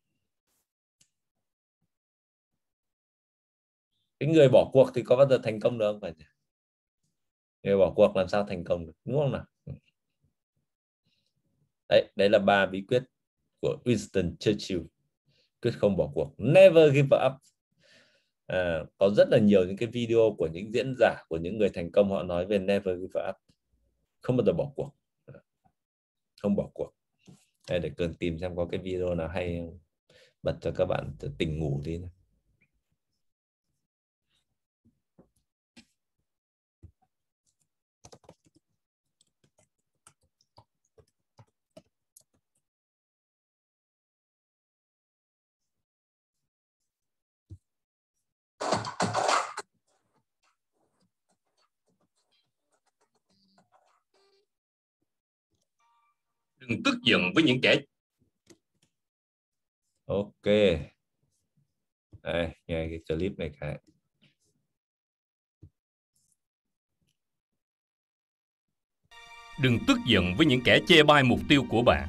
Cái người bỏ cuộc thì có bao giờ thành công được không? Phải người bỏ cuộc làm sao thành công được, đúng không nào? Đấy, đấy là ba bí quyết của Winston Churchill. Quyết không bỏ cuộc, never give up. À, có rất là nhiều những cái video của những diễn giả, của những người thành công, họ nói về never give up, không bao giờ bỏ cuộc, không bỏ cuộc. Đây, để cần tìm xem có cái video nào hay, bật cho các bạn tỉnh ngủ đi này. Đừng tức giận với những kẻ. Ok. Đây, nghe cái clip này cái. Đừng tức giận với những kẻ chê bai mục tiêu của bạn.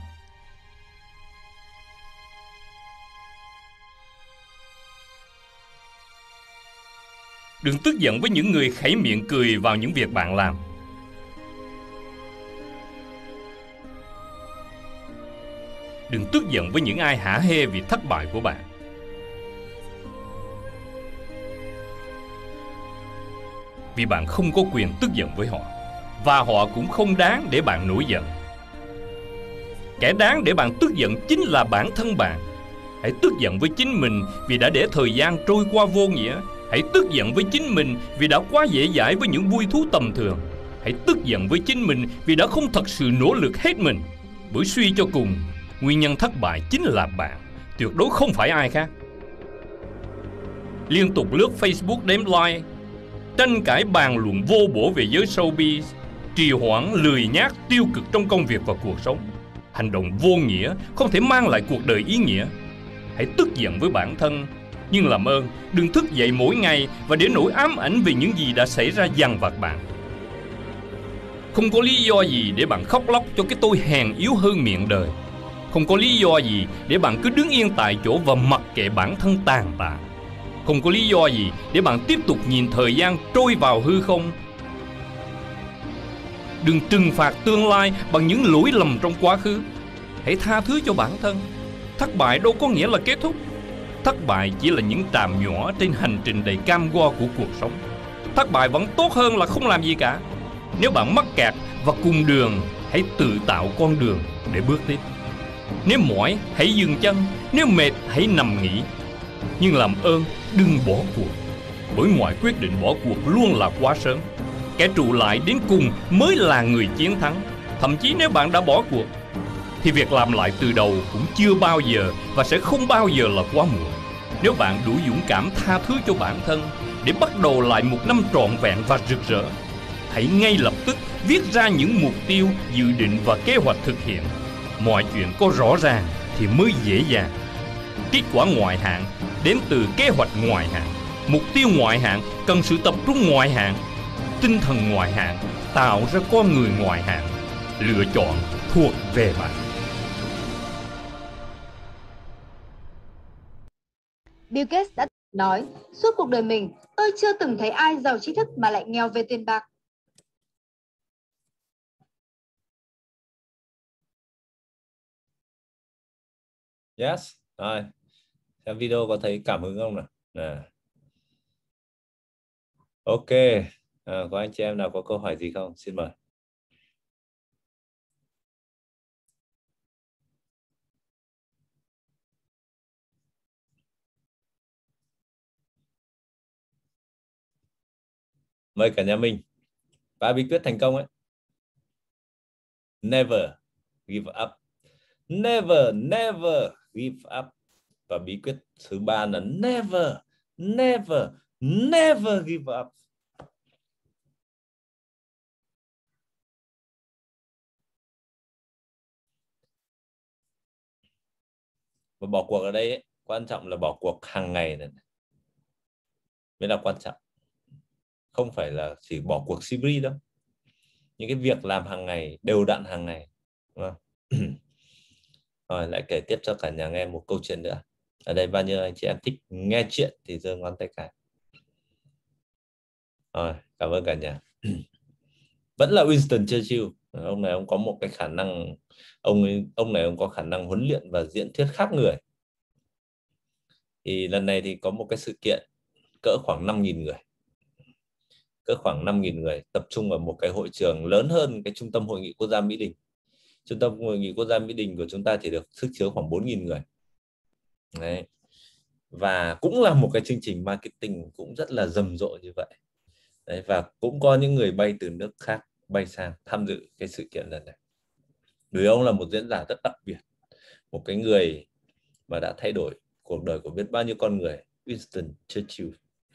Đừng tức giận với những người khẩy miệng cười vào những việc bạn làm. Đừng tức giận với những ai hả hê vì thất bại của bạn. Vì bạn không có quyền tức giận với họ, và họ cũng không đáng để bạn nổi giận. Kẻ đáng để bạn tức giận chính là bản thân bạn. Hãy tức giận với chính mình vì đã để thời gian trôi qua vô nghĩa. Hãy tức giận với chính mình vì đã quá dễ dãi với những vui thú tầm thường. Hãy tức giận với chính mình vì đã không thật sự nỗ lực hết mình. Bởi suy cho cùng, nguyên nhân thất bại chính là bạn, tuyệt đối không phải ai khác. Liên tục lướt Facebook đếm like, tranh cãi bàn luận vô bổ về giới showbiz, trì hoãn, lười nhác, tiêu cực trong công việc và cuộc sống. Hành động vô nghĩa không thể mang lại cuộc đời ý nghĩa. Hãy tức giận với bản thân, nhưng làm ơn đừng thức dậy mỗi ngày và để nỗi ám ảnh về những gì đã xảy ra dằn vặt bạn. Không có lý do gì để bạn khóc lóc cho cái tôi hèn yếu hơn miệng đời. Không có lý do gì để bạn cứ đứng yên tại chỗ và mặc kệ bản thân tàn tạ. Không có lý do gì để bạn tiếp tục nhìn thời gian trôi vào hư không. Đừng trừng phạt tương lai bằng những lỗi lầm trong quá khứ. Hãy tha thứ cho bản thân. Thất bại đâu có nghĩa là kết thúc. Thất bại chỉ là những trạm nhỏ trên hành trình đầy cam go của cuộc sống. Thất bại vẫn tốt hơn là không làm gì cả. Nếu bạn mắc kẹt và cùng đường, hãy tự tạo con đường để bước tiếp. Nếu mỏi, hãy dừng chân. Nếu mệt, hãy nằm nghỉ. Nhưng làm ơn, đừng bỏ cuộc. Bởi ngoài quyết định bỏ cuộc luôn là quá sớm. Kẻ trụ lại đến cùng mới là người chiến thắng. Thậm chí nếu bạn đã bỏ cuộc, thì việc làm lại từ đầu cũng chưa bao giờ và sẽ không bao giờ là quá muộn. Nếu bạn đủ dũng cảm tha thứ cho bản thân để bắt đầu lại một năm trọn vẹn và rực rỡ, hãy ngay lập tức viết ra những mục tiêu, dự định và kế hoạch thực hiện. Mọi chuyện có rõ ràng thì mới dễ dàng. Kết quả ngoại hạng đến từ kế hoạch ngoại hạng. Mục tiêu ngoại hạng cần sự tập trung ngoại hạng. Tinh thần ngoại hạng tạo ra con người ngoại hạng. Lựa chọn thuộc về bạn. Bill Gates đã nói, suốt cuộc đời mình, tôi chưa từng thấy ai giàu trí thức mà lại nghèo về tiền bạc. Yes, rồi. Xem video có thấy cảm hứng không nào? À. Ok, à, có anh chị em nào có câu hỏi gì không? Xin mời. Mời cả nhà mình. Ba bí quyết thành công ấy. Never give up. Never, never give up. Và bí quyết thứ ba là never, never, never give up. Và bỏ cuộc ở đây ấy, quan trọng là bỏ cuộc hàng ngày này mới là quan trọng. Không phải là chỉ bỏ cuộc Sibri đâu. Những cái việc làm hàng ngày, đều đặn hàng ngày. Đúng không? Rồi lại kể tiếp cho cả nhà nghe một câu chuyện nữa. Ở đây bao nhiêu anh chị em thích nghe chuyện thì giơ ngón tay cái. Rồi, cảm ơn cả nhà. Vẫn là Winston Churchill. Ông này ông có một cái khả năng, ông ấy, ông này ông có khả năng huấn luyện và diễn thuyết khác người. Thì lần này thì có một cái sự kiện cỡ khoảng năm nghìn người. Cỡ khoảng năm nghìn người tập trung vào một cái hội trường lớn hơn cái trung tâm hội nghị quốc gia Mỹ Đình. Trung tâm hội nghị quốc gia Mỹ Đình của chúng ta chỉ được sức chứa khoảng bốn nghìn người. Đấy. Và cũng là một cái chương trình marketing cũng rất là rầm rộ như vậy. Đấy. Và cũng có những người bay từ nước khác bay sang tham dự cái sự kiện lần này. Vì ông là một diễn giả rất đặc biệt. Một cái người mà đã thay đổi cuộc đời của biết bao nhiêu con người. Winston Churchill.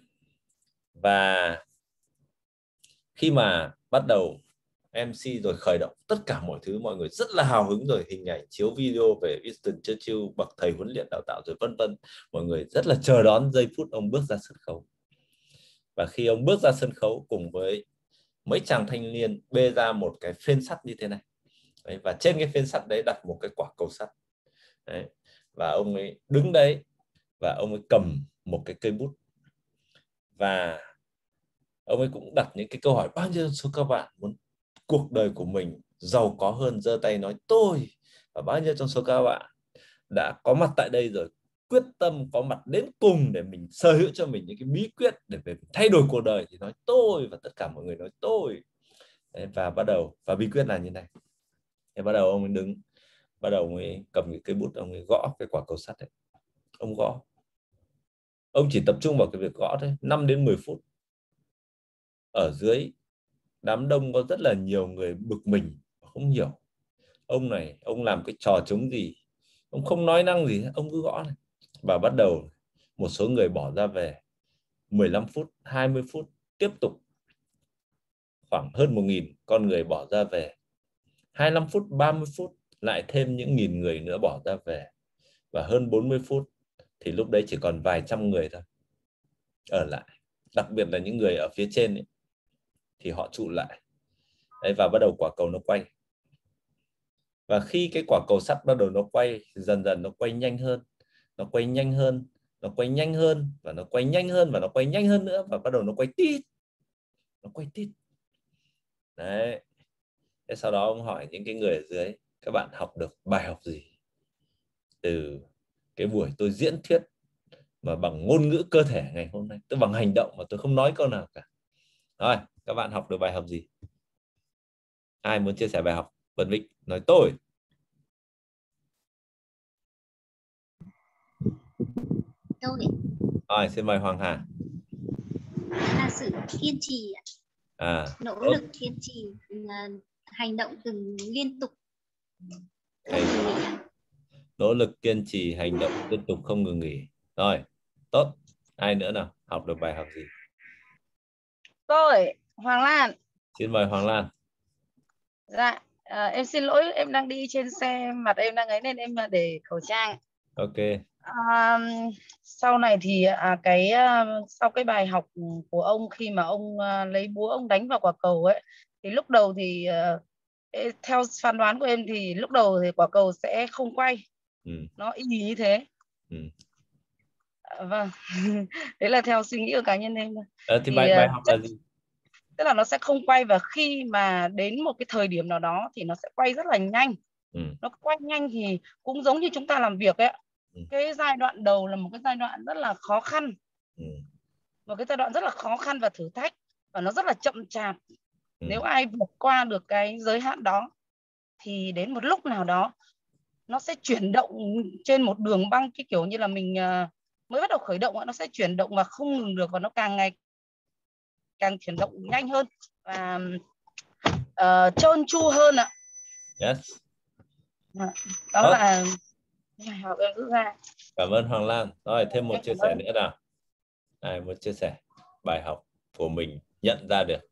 Và khi mà bắt đầu em xê rồi khởi động tất cả mọi thứ, mọi người rất là hào hứng rồi, hình ảnh chiếu video về Winston Churchill bậc thầy huấn luyện đào tạo rồi vân vân, mọi người rất là chờ đón giây phút ông bước ra sân khấu. Và khi ông bước ra sân khấu cùng với mấy chàng thanh niên bê ra một cái phên sắt như thế này. Đấy, và trên cái phên sắt đấy đặt một cái quả cầu sắt. Đấy, và ông ấy đứng đấy và ông ấy cầm một cái cây bút và ông ấy cũng đặt những cái câu hỏi bao nhiêu số các bạn muốn cuộc đời của mình giàu có hơn, giơ tay nói tôi. Và bao nhiêu trong số các bạn đã có mặt tại đây rồi, quyết tâm có mặt đến cùng để mình sở hữu cho mình những cái bí quyết để mình thay đổi cuộc đời thì nói tôi, và tất cả mọi người nói tôi. Đấy, và bắt đầu, và bí quyết là như này. Thế bắt đầu ông ấy đứng, bắt đầu ông ấy cầm cái cây bút, ông ấy gõ cái quả cầu sắt ấy. Ông gõ, ông chỉ tập trung vào cái việc gõ thôi, năm đến mười phút. Ở dưới đám đông có rất là nhiều người bực mình, không hiểu ông này ông làm cái trò chống gì Ông không nói năng gì, ông cứ gõ này. Và bắt đầu một số người bỏ ra về. mười lăm phút, hai mươi phút tiếp tục. Khoảng hơn một nghìn con người bỏ ra về. hai mươi lăm phút, ba mươi phút lại thêm những nghìn người nữa bỏ ra về. Và hơn bốn mươi phút thì lúc đấy chỉ còn vài trăm người thôi ở lại. Đặc biệt là những người ở phía trên ấy, thì họ trụ lại. Đấy, và bắt đầu quả cầu nó quay. Và khi cái quả cầu sắt bắt đầu nó quay, dần dần nó quay nhanh hơn, nó quay nhanh hơn, nó quay nhanh hơn, và nó quay nhanh hơn, và nó quay nhanh hơn nữa, và bắt đầu nó quay tít. Nó quay tít. Đấy. Thế sau đó ông hỏi những cái người ở dưới, các bạn học được bài học gì từ cái buổi tôi diễn thuyết mà bằng ngôn ngữ cơ thể ngày hôm nay, tôi bằng hành động mà tôi không nói câu nào cả. Rồi, các bạn học được bài học gì? Ai muốn chia sẻ bài học? Vân Vịnh nói tôi. Tôi. Rồi, xin mời Hoàng Hà. Là sự kiên trì, à, nỗ tốt. lực kiên trì, hành động từng liên tục. Không ngừng nghỉ. Nỗ lực kiên trì, hành động liên tục không ngừng nghỉ. Rồi, tốt. Ai nữa nào? Học được bài học gì? Tôi, Hoàng Lan. Xin mời Hoàng Lan. Dạ, à, em xin lỗi, em đang đi trên xe, mặt em đang ấy nên em để khẩu trang. Ok. À, sau này thì à, cái sau cái bài học của ông khi mà ông à, lấy búa ông đánh vào quả cầu ấy, thì lúc đầu thì à, theo phán đoán của em thì lúc đầu thì quả cầu sẽ không quay. Ừ. Nó y như thế. Ừ. À, vâng. Đấy là theo suy nghĩ của cá nhân em. À, thì, thì bài, bài học là gì? Tức là nó sẽ không quay, và khi mà đến một cái thời điểm nào đó thì nó sẽ quay rất là nhanh. Ừ. Nó quay nhanh thì cũng giống như chúng ta làm việc ấy. Ừ. Cái giai đoạn đầu là một cái giai đoạn rất là khó khăn. Ừ. Một cái giai đoạn rất là khó khăn và thử thách, và nó rất là chậm chạp. Ừ. Nếu ai vượt qua được cái giới hạn đó thì đến một lúc nào đó nó sẽ chuyển động trên một đường băng, cái kiểu như là mình mới bắt đầu khởi động, nó sẽ chuyển động và không ngừng được, và nó càng ngày càng chuyển động nhanh hơn và uh, trơn tru hơn ạ. Yes. Đó Tốt. Là bài học em rút ra. Cảm ơn Hoàng Lan. Rồi, thêm một em chia sẻ ơn. nữa nào. Ai muốn chia sẻ bài học của mình nhận ra được?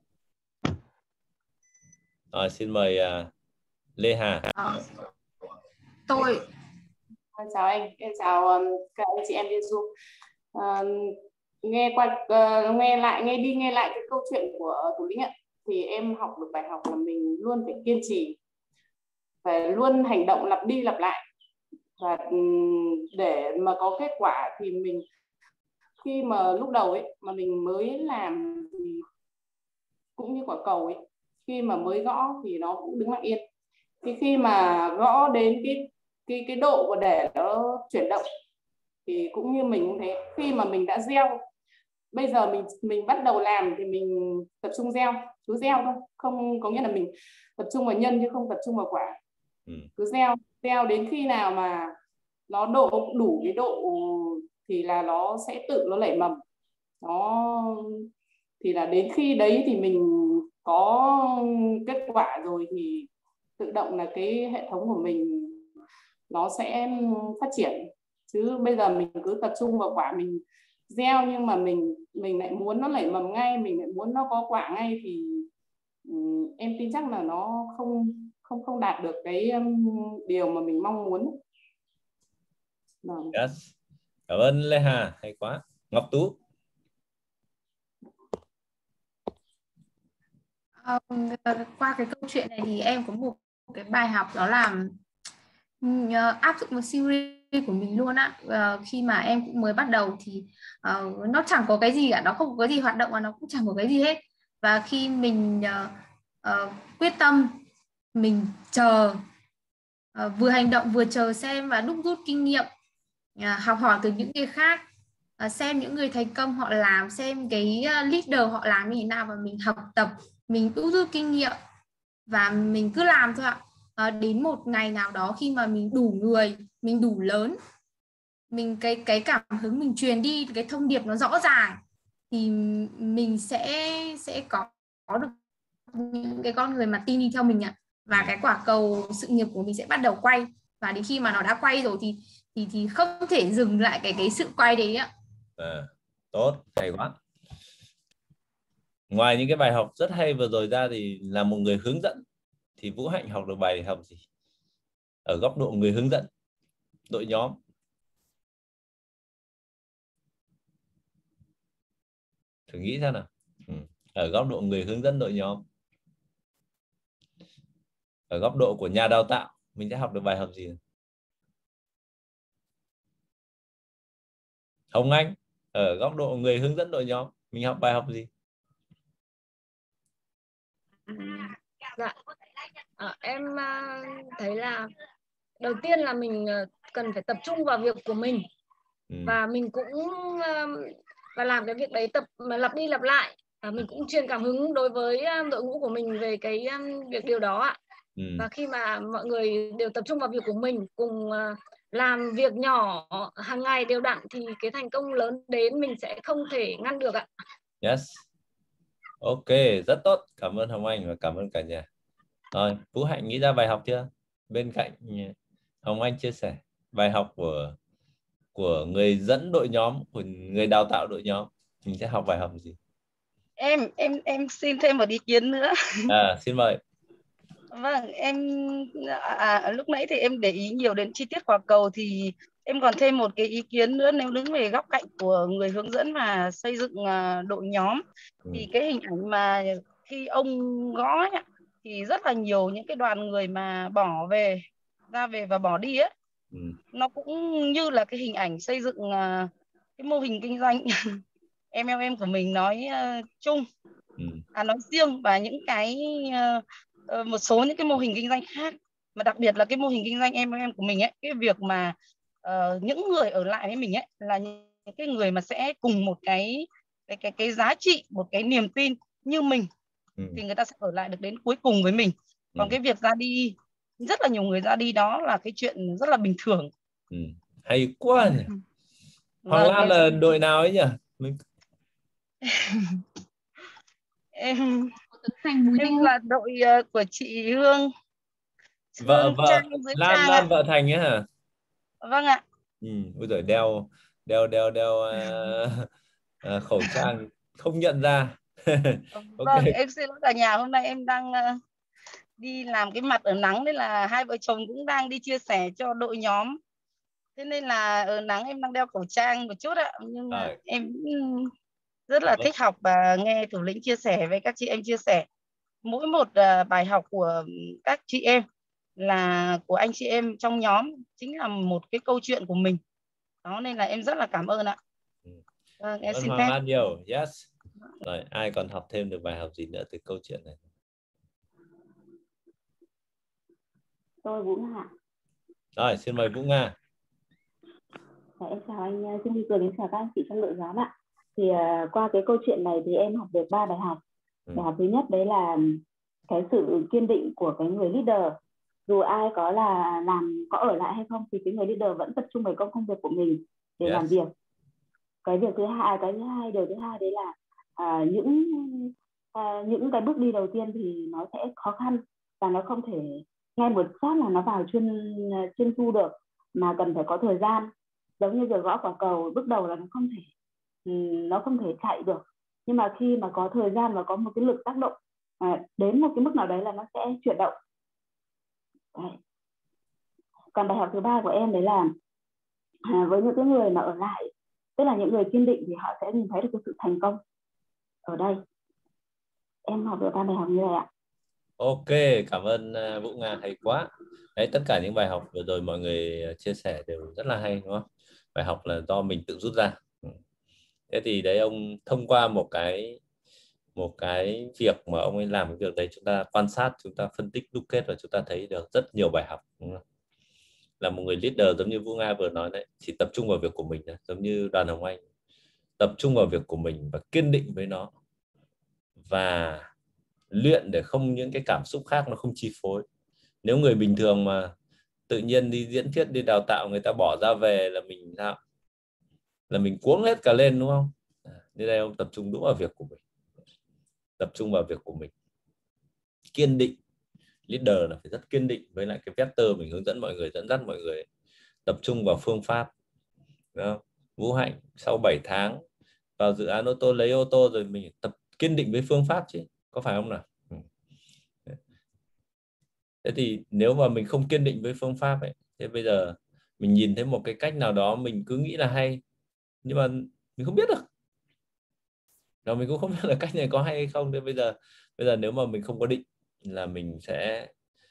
Rồi, xin mời uh, Lê Hà. À, tôi. Chào anh, em chào um, các anh chị em trên Zoom. Uh, nghe qua uh, nghe lại nghe đi nghe lại cái câu chuyện của thủ lĩnh ạ, thì em học được bài học là mình luôn phải kiên trì, phải luôn hành động lặp đi lặp lại, và um, để mà có kết quả thì mình khi mà lúc đầu ấy mà mình mới làm thì cũng như quả cầu ấy, khi mà mới gõ thì nó cũng đứng lặng yên, thì khi mà gõ đến cái cái cái độ và để nó chuyển động thì cũng như mình cũng thế, khi mà mình đã gieo, bây giờ mình mình bắt đầu làm thì mình tập trung gieo, cứ gieo thôi, không có nghĩa là mình tập trung vào nhân chứ không tập trung vào quả. Ừ. Cứ gieo gieo đến khi nào mà nó độ đủ cái độ thì là nó sẽ tự nó nảy mầm, nó thì là đến khi đấy thì mình có kết quả rồi thì tự động là cái hệ thống của mình nó sẽ phát triển. Chứ bây giờ mình cứ tập trung vào quả, mình gieo nhưng mà mình mình lại muốn nó nảy mầm ngay, mình lại muốn nó có quả ngay thì um, em tin chắc là nó không không không đạt được cái um, điều mà mình mong muốn. Yes. Cảm ơn Lê Hà, hay quá. Ngọc Tú. À, qua cái câu chuyện này thì em có một cái bài học, đó là uh, áp dụng một series của mình luôn á. Uh, khi mà em cũng mới bắt đầu thì uh, nó chẳng có cái gì cả, nó không có cái gì hoạt động và nó cũng chẳng có cái gì hết. Và khi mình uh, uh, quyết tâm, mình chờ, uh, vừa hành động vừa chờ xem và đúc rút kinh nghiệm, uh, học hỏi từ những người khác, uh, xem những người thành công họ làm, xem cái uh, leader họ làm như thế nào, và mình học tập, mình đúc rút kinh nghiệm và mình cứ làm thôi ạ. À, đến một ngày nào đó khi mà mình đủ người, mình đủ lớn, mình cái cái cảm hứng mình truyền đi, cái thông điệp nó rõ ràng, thì mình sẽ sẽ có, có được những cái con người mà tin đi theo mình ạ. Và cái quả cầu sự nghiệp của mình sẽ bắt đầu quay, và và đến khi mà nó đã quay rồi thì thì thì không thể dừng lại cái cái sự quay đấy ạ. À, tốt, hay quá. Ngoài những cái bài học rất hay vừa rồi ra thì là một người hướng dẫn thì Vũ Hạnh học được bài học gì ở góc độ người hướng dẫn đội nhóm? Thử nghĩ ra nào. Ừ. Ở góc độ người hướng dẫn đội nhóm, ở góc độ của nhà đào tạo, mình sẽ học được bài học gì? Hồng Anh, ở góc độ người hướng dẫn đội nhóm, mình học bài học gì? Dạ. À, em uh, thấy là đầu tiên là mình uh, cần phải tập trung vào việc của mình. Ừ. Và mình cũng uh, và làm cái việc đấy tập mà lặp đi lặp lại. Và mình cũng truyền cảm hứng đối với uh, đội ngũ của mình về cái um, việc điều đó ạ. Ừ. Và khi mà mọi người đều tập trung vào việc của mình, cùng uh, làm việc nhỏ hàng ngày đều đặn thì cái thành công lớn đến mình sẽ không thể ngăn được ạ. Yes. Ok, rất tốt. Cảm ơn Hồng Anh và cảm ơn cả nhà. Rồi, Vũ Hạnh nghĩ ra bài học chưa? Bên cạnh Hồng Anh chia sẻ bài học của của người dẫn đội nhóm, của người đào tạo đội nhóm, mình sẽ học bài học gì? Em em em xin thêm một ý kiến nữa. À, xin mời. Vâng, em à, lúc nãy thì em để ý nhiều đến chi tiết quả cầu thì em còn thêm một cái ý kiến nữa. Nếu đứng về góc cạnh của người hướng dẫn và xây dựng đội nhóm ừ. thì cái hình ảnh mà khi ông gõ ấy, thì rất là nhiều những cái đoàn người mà bỏ về ra về và bỏ đi ấy, ừ. nó cũng như là cái hình ảnh xây dựng cái mô hình kinh doanh em em em của mình nói uh, chung ừ. à nói riêng và những cái uh, một số những cái mô hình kinh doanh khác, mà đặc biệt là cái mô hình kinh doanh em em của mình ấy, cái việc mà uh, những người ở lại với mình ấy là những cái người mà sẽ cùng một cái cái cái cái giá trị, một cái niềm tin như mình ừ. thì người ta sẽ ở lại được đến cuối cùng với mình. Còn ừ. cái việc ra đi, rất là nhiều người ra đi đó là cái chuyện rất là bình thường. Ừ. Hay quá nhỉ. Hoàng Lan là đội nào ấy nhỉ? Mình... em em là đội uh, của chị Hương. Vợ Hương vợ Trang, Lan Lan vợ Thành ấy hả? Vâng ạ. Ừ, ôi giời, đeo đeo đeo đeo uh, uh, khẩu trang không nhận ra. Okay. Vâng, em xin lỗi cả nhà, hôm nay em đang uh, đi làm cái mặt ở nắng nên là hai vợ chồng cũng đang đi chia sẻ cho đội nhóm. Thế nên là ở nắng em đang đeo khẩu trang một chút ạ, nhưng mà à. em rất là thích học và nghe thủ lĩnh chia sẻ với các chị em chia sẻ. Mỗi một uh, bài học của các chị em là của anh chị em trong nhóm chính là một cái câu chuyện của mình. Đó nên là em rất là cảm ơn ạ. Vâng, em xin phép. Nhiều. Yes. Rồi, ai còn học thêm được bài học gì nữa từ câu chuyện này? Tôi Vũ Nga. Rồi, xin mời Vũ Nga. Dạ, em chào anh Trương Huy Cường, em chào các anh chị trong đội nhóm ạ. Thì uh, qua cái câu chuyện này thì em học được ba bài học. Ừ. Bài học thứ nhất đấy là cái sự kiên định của cái người leader. Dù ai có là làm có ở lại hay không thì cái người leader vẫn tập trung vào công công việc của mình để yes. làm việc. Cái việc thứ hai, cái thứ hai, điều thứ hai đấy là uh, những uh, những cái bước đi đầu tiên thì nó sẽ khó khăn và nó không thể ngay một phát là nó vào chuyên chuyên thu được, mà cần phải có thời gian. Giống như việc gõ quả cầu, bước đầu là nó không thể nó không thể chạy được, nhưng mà khi mà có thời gian và có một cái lực tác động à, đến một cái mức nào đấy là nó sẽ chuyển động. Đấy. Còn bài học thứ ba của em đấy là à, với những cái người mà ở lại, tức là những người kiên định, thì họ sẽ nhìn thấy được cái sự thành công ở đây. Em học được ba bài học như vậy ạ. Ok, cảm ơn uh, Vũ Nga, hay quá. Đấy, tất cả những bài học vừa rồi mọi người chia sẻ đều rất là hay, đúng không? Bài học là do mình tự rút ra. Thế thì đấy, ông thông qua một cái một cái việc mà ông ấy làm cái việc đấy, chúng ta quan sát, chúng ta phân tích, đúc kết và chúng ta thấy được rất nhiều bài học, đúng không? Là một người leader giống như Vũ Nga vừa nói đấy, chỉ tập trung vào việc của mình, giống như Đoàn Hồng Anh, tập trung vào việc của mình và kiên định với nó, và luyện để không những cái cảm xúc khác nó không chi phối. Nếu người bình thường mà tự nhiên đi diễn thuyết, đi đào tạo, người ta bỏ ra về là mình sao? Là mình cuống hết cả lên, đúng không? Nên đây ông tập trung đúng vào việc của mình, tập trung vào việc của mình, kiên định Leader là phải rất kiên định, với lại cái vector mình hướng dẫn mọi người, dẫn dắt mọi người tập trung vào phương pháp. Đó. Vũ Hạnh sau bảy tháng vào dự án ô tô, lấy ô tô rồi mình tập kiên định với phương pháp chứ, có phải không nào? Thế thì nếu mà mình không kiên định với phương pháp ấy, thế bây giờ mình nhìn thấy một cái cách nào đó mình cứ nghĩ là hay, nhưng mà mình không biết được, rồi mình cũng không biết là cách này có hay hay không. Thế bây giờ bây giờ nếu mà mình không có định là mình sẽ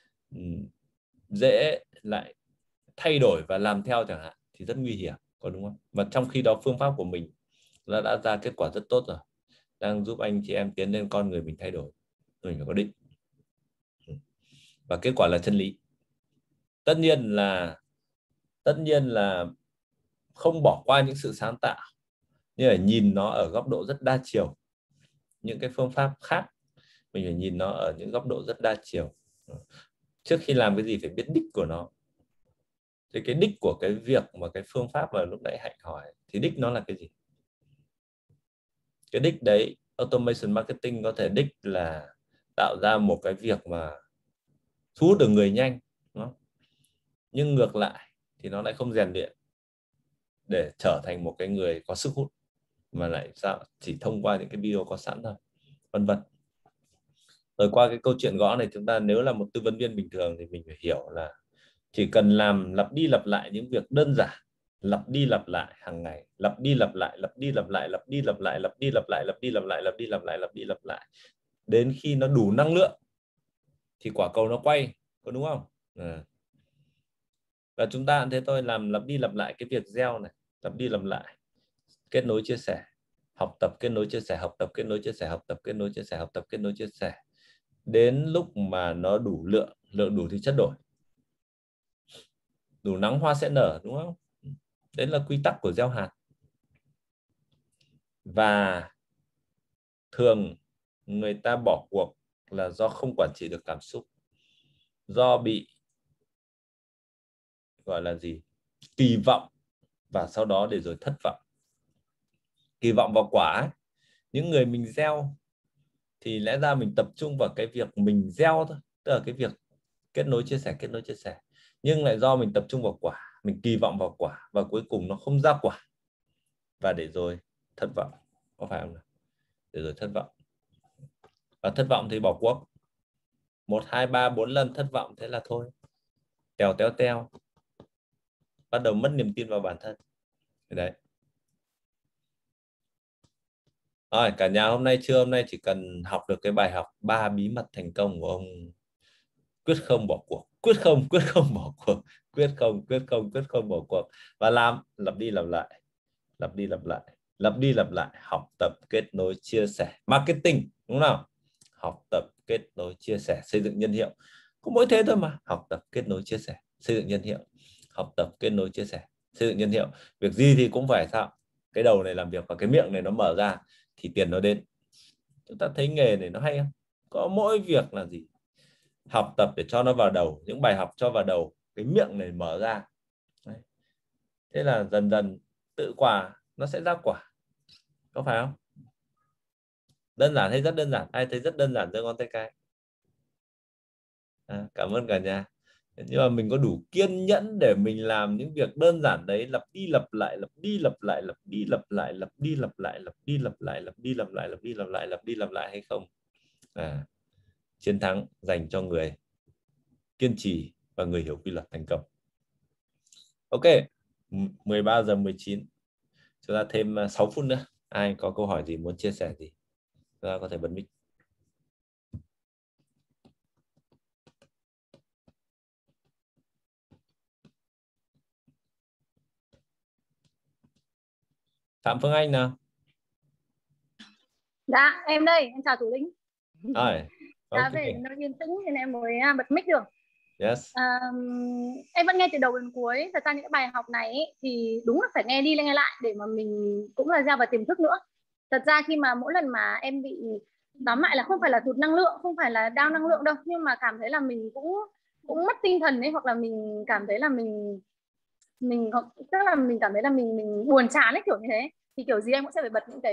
dễ lại thay đổi và làm theo chẳng hạn, thì rất nguy hiểm, có đúng không? Mà trong khi đó phương pháp của mình đã, đã ra kết quả rất tốt rồi, đang giúp anh chị em tiến lên con người mình thay đổi, mình phải có định. Và kết quả là chân lý. Tất nhiên là tất nhiên là không bỏ qua những sự sáng tạo, nhưng phải nhìn nó ở góc độ rất đa chiều. Những cái phương pháp khác mình phải nhìn nó ở những góc độ rất đa chiều. Trước khi làm cái gì phải biết đích của nó. Thì cái đích của cái việc mà cái phương pháp mà lúc nãy Hạnh hỏi, thì đích nó là cái gì? Cái đích đấy, automation marketing có thể đích là tạo ra một cái việc mà thu hút được người nhanh, đúng không? Nhưng ngược lại thì nó lại không rèn luyện để trở thành một cái người có sức hút, mà lại sao chỉ thông qua những cái video có sẵn thôi, vân vân. Rồi qua cái câu chuyện gõ này, chúng ta nếu là một tư vấn viên bình thường thì mình phải hiểu là chỉ cần làm lặp đi lặp lại những việc đơn giản, lặp đi lặp lại hàng ngày, lặp đi lặp lại, lặp đi lặp lại, lặp đi lặp lại, lặp đi lặp lại, lặp đi lặp lại, lặp đi lặp lại, lặp đi lặp lại, đến khi nó đủ năng lượng thì quả cầu nó quay, có đúng không? À. Và chúng ta cũng thế thôi, làm lặp đi lặp lại cái việc gieo này, lặp đi lặp lại, kết nối chia sẻ, học tập kết nối chia sẻ, học tập kết nối chia sẻ, học tập kết nối chia sẻ, học tập kết nối chia sẻ, đến lúc mà nó đủ lượng, lượng đủ thì chất đổi, đủ nắng hoa sẽ nở, đúng không? Đấy là quy tắc của gieo hạt. Và thường người ta bỏ cuộc là do không quản trị được cảm xúc, do bị gọi là gì, kỳ vọng, và sau đó để rồi thất vọng. Kỳ vọng vào quả ấy. Những người mình gieo thì lẽ ra mình tập trung vào cái việc mình gieo thôi, tức là cái việc kết nối chia sẻ, kết nối chia sẻ, nhưng lại do mình tập trung vào quả, mình kỳ vọng vào quả, và cuối cùng nó không ra quả, và để rồi thất vọng, có phải không nào? Để rồi thất vọng, và thất vọng thì bỏ cuộc một hai ba bốn lần thất vọng, thế là thôi, tèo teo teo, bắt đầu mất niềm tin vào bản thân. Đấy. Rồi, cả nhà hôm nay trưa hôm nay chỉ cần học được cái bài học ba bí mật thành công của ông: quyết không bỏ cuộc, quyết không, quyết không bỏ cuộc, quyết không, quyết không, quyết không bỏ cuộc, và làm lặp đi lặp lại, lặp đi lặp lại, lặp đi lặp lại, học tập kết nối chia sẻ, marketing, đúng không? Học tập kết nối chia sẻ, xây dựng nhân hiệu, cũng mỗi thế thôi mà. Học tập kết nối chia sẻ, xây dựng nhân hiệu, học tập kết nối chia sẻ, xây dựng nhân hiệu. Việc gì thì cũng phải sao, cái đầu này làm việc và cái miệng này nó mở ra thì tiền nó đến. Chúng ta thấy nghề này nó hay không? Có mỗi việc là gì? Học tập để cho nó vào đầu, những bài học cho vào đầu, cái miệng này mở ra. Đấy. Thế là dần dần tự quả nó sẽ ra quả, có phải không? Đơn giản hay rất đơn giản? Ai thấy rất đơn giản giơ ngón tay cái. À, cảm ơn cả nhà. Nhưng mà mình có đủ kiên nhẫn để mình làm những việc đơn giản đấy, lặp đi lặp lại, lặp đi lặp lại, lặp đi lặp lại, lặp đi lặp lại, lặp đi lặp lại, lặp đi lặp lại, lặp đi lặp lại, lặp đi lặp lại hay không? À, chiến thắng dành cho người kiên trì và người hiểu quy luật thành công. Ok, mười ba giờ mười chín, chúng ta thêm sáu phút nữa. Ai có câu hỏi gì, muốn chia sẻ gì, chúng ta có thể bật mic. Phạm Phương Anh nào. Dạ, em đây, em chào thủ lĩnh. Rồi, dạ, về nơi yên tĩnh nên em mới bật mic được. Yes. À, em vẫn nghe từ đầu đến cuối. Thật ra những cái bài học này ấy, thì đúng là phải nghe đi nghe lại để mà mình cũng là gieo vào tiềm thức nữa. Thật ra khi mà mỗi lần mà em bị tóm lại là không phải là tụt năng lượng, không phải là down năng lượng đâu, nhưng mà cảm thấy là mình cũng cũng mất tinh thần ấy, hoặc là mình cảm thấy là mình mình tức là mình cảm thấy là mình mình buồn chán ấy, kiểu như thế, thì kiểu gì em cũng sẽ phải bật những cái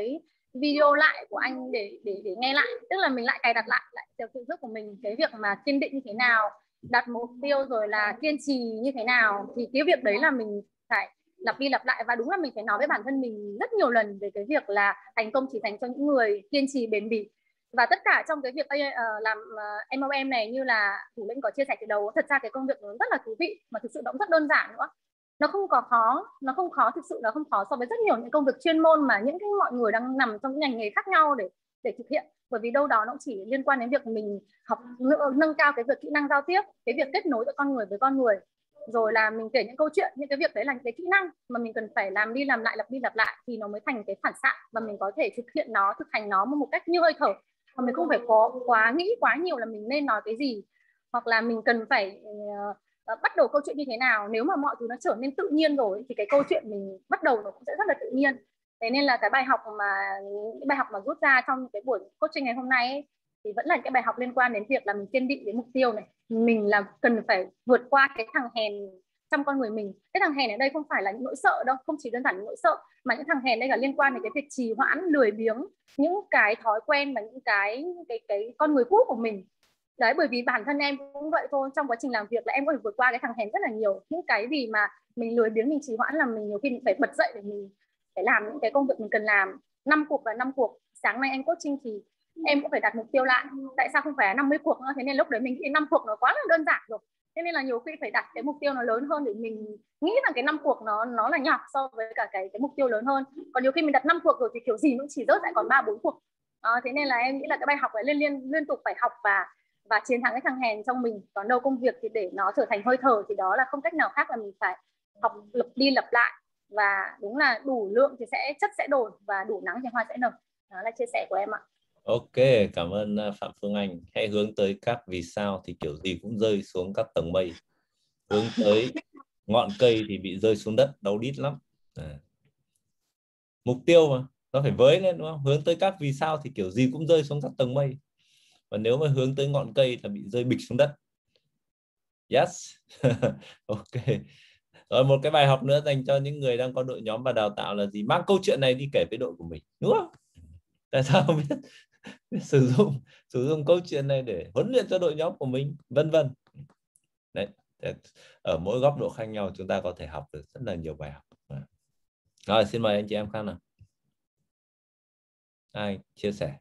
video lại của anh để để để nghe lại, tức là mình lại cài đặt lại lại theo tự thức của mình cái việc mà kiên định như thế nào, đặt mục tiêu rồi là kiên trì như thế nào, thì cái việc đấy là mình phải lặp đi lặp lại. Và đúng là mình phải nói với bản thân mình rất nhiều lần về cái việc là thành công chỉ dành cho những người kiên trì bền bỉ. Và tất cả trong cái việc uh, làm uh, em lờ em này, như là thủ lĩnh có chia sẻ từ đầu, thật ra cái công việc nó rất là thú vị, mà thực sự nó cũng rất đơn giản nữa. Nó không có khó, nó không khó, thực sự nó không khó so với rất nhiều những công việc chuyên môn mà những cái mọi người đang nằm trong những ngành nghề khác nhau để để thực hiện. Bởi vì đâu đó nó chỉ liên quan đến việc mình học nâng cao cái việc kỹ năng giao tiếp, cái việc kết nối giữa con người với con người, rồi là mình kể những câu chuyện. Những cái việc đấy là những cái kỹ năng mà mình cần phải làm đi làm lại, lặp đi lặp lại thì nó mới thành cái phản xạ, và mình có thể thực hiện nó, thực hành nó một cách như hơi thở. Và mình không phải có quá nghĩ quá nhiều là mình nên nói cái gì, hoặc là mình cần phải uh, bắt đầu câu chuyện như thế nào. Nếu mà mọi thứ nó trở nên tự nhiên rồi thì cái câu chuyện mình bắt đầu nó cũng sẽ rất là tự nhiên. Thế nên là cái bài học mà cái bài học mà rút ra trong cái buổi coaching ngày hôm nay ấy, thì vẫn là cái bài học liên quan đến việc là mình kiên định với mục tiêu này. Mình là cần phải vượt qua cái thằng hèn trong con người mình. Cái thằng hèn ở đây không phải là những nỗi sợ đâu, không chỉ đơn giản những nỗi sợ, mà những thằng hèn đây là liên quan đến cái việc trì hoãn, lười biếng, những cái thói quen và những cái cái cái con người cũ của mình. Đấy, bởi vì bản thân em cũng vậy thôi, trong quá trình làm việc là em có thể vượt qua cái thằng hèn rất là nhiều. Những cái gì mà mình lười biếng, mình trì hoãn là mình nhiều khi mình phải bật dậy để mình phải làm những cái công việc mình cần làm. Năm cuộc là năm cuộc. Sáng nay anh coaching thì em cũng phải đặt mục tiêu lại. Tại sao không phải là năm mươi cuộc nữa? Thế nên lúc đấy mình nghĩ năm cuộc nó quá là đơn giản rồi. Thế nên là nhiều khi phải đặt cái mục tiêu nó lớn hơn để mình nghĩ rằng cái năm cuộc nó nó là nhỏ so với cả cái cái mục tiêu lớn hơn. Còn nhiều khi mình đặt năm cuộc rồi thì kiểu gì cũng chỉ rớt lại còn ba bốn cuộc. À, thế nên là em nghĩ là cái bài học này liên liên liên tục phải học và và chiến thắng cái thằng hèn trong mình. Còn đâu công việc thì để nó trở thành hơi thở thì đó là không cách nào khác là mình phải học lặp đi lặp lại. Và đúng là đủ lượng thì sẽ chất sẽ đổi, và đủ nắng thì hoa sẽ nở. Đó là chia sẻ của em ạ. Ok, cảm ơn Phạm Phương Anh. Hãy hướng tới các vì sao thì kiểu gì cũng rơi xuống các tầng mây. Hướng tới ngọn cây thì bị rơi xuống đất, đau đít lắm. À. Mục tiêu mà, nó phải với lên đúng không? Hướng tới các vì sao thì kiểu gì cũng rơi xuống các tầng mây. Và nếu mà hướng tới ngọn cây là bị rơi bịch xuống đất. Yes. Ok. Rồi một cái bài học nữa dành cho những người đang có đội nhóm và đào tạo là gì? Mang câu chuyện này đi kể với đội của mình, đúng không? Tại sao không biết, biết sử dụng sử dụng câu chuyện này để huấn luyện cho đội nhóm của mình, vân vân. Đấy, ở mỗi góc độ khác nhau chúng ta có thể học được rất là nhiều bài học. Rồi xin mời anh chị em khác nào. Ai chia sẻ?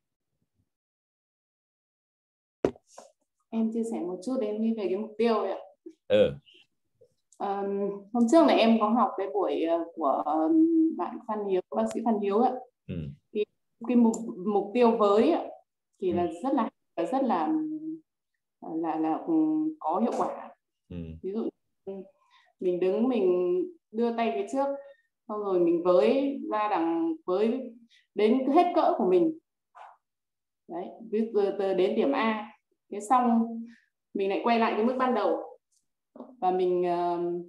Em chia sẻ một chút đến về cái mục tiêu ấy ạ. Ừ. Um, hôm trước này em có học cái buổi của bạn Phan Hiếu, bác sĩ Phan Hiếu ạ. Ừ. Cái, cái mục mục tiêu với ạ, thì ừ. là rất là rất là là là có hiệu quả. Ừ. Ví dụ mình đứng mình đưa tay phía trước, xong rồi mình với ra đằng với đến hết cỡ của mình. Đấy, ví dụ từ đến điểm A, thế xong mình lại quay lại cái mức ban đầu. Và mình uh,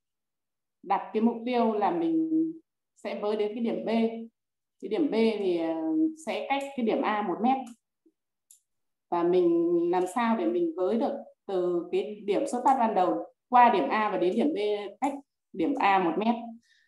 đặt cái mục tiêu là mình sẽ với đến cái điểm B. Cái điểm B thì uh, sẽ cách cái điểm A một mét. Và mình làm sao để mình với được từ cái điểm xuất phát ban đầu qua điểm A và đến điểm B cách điểm A một mét.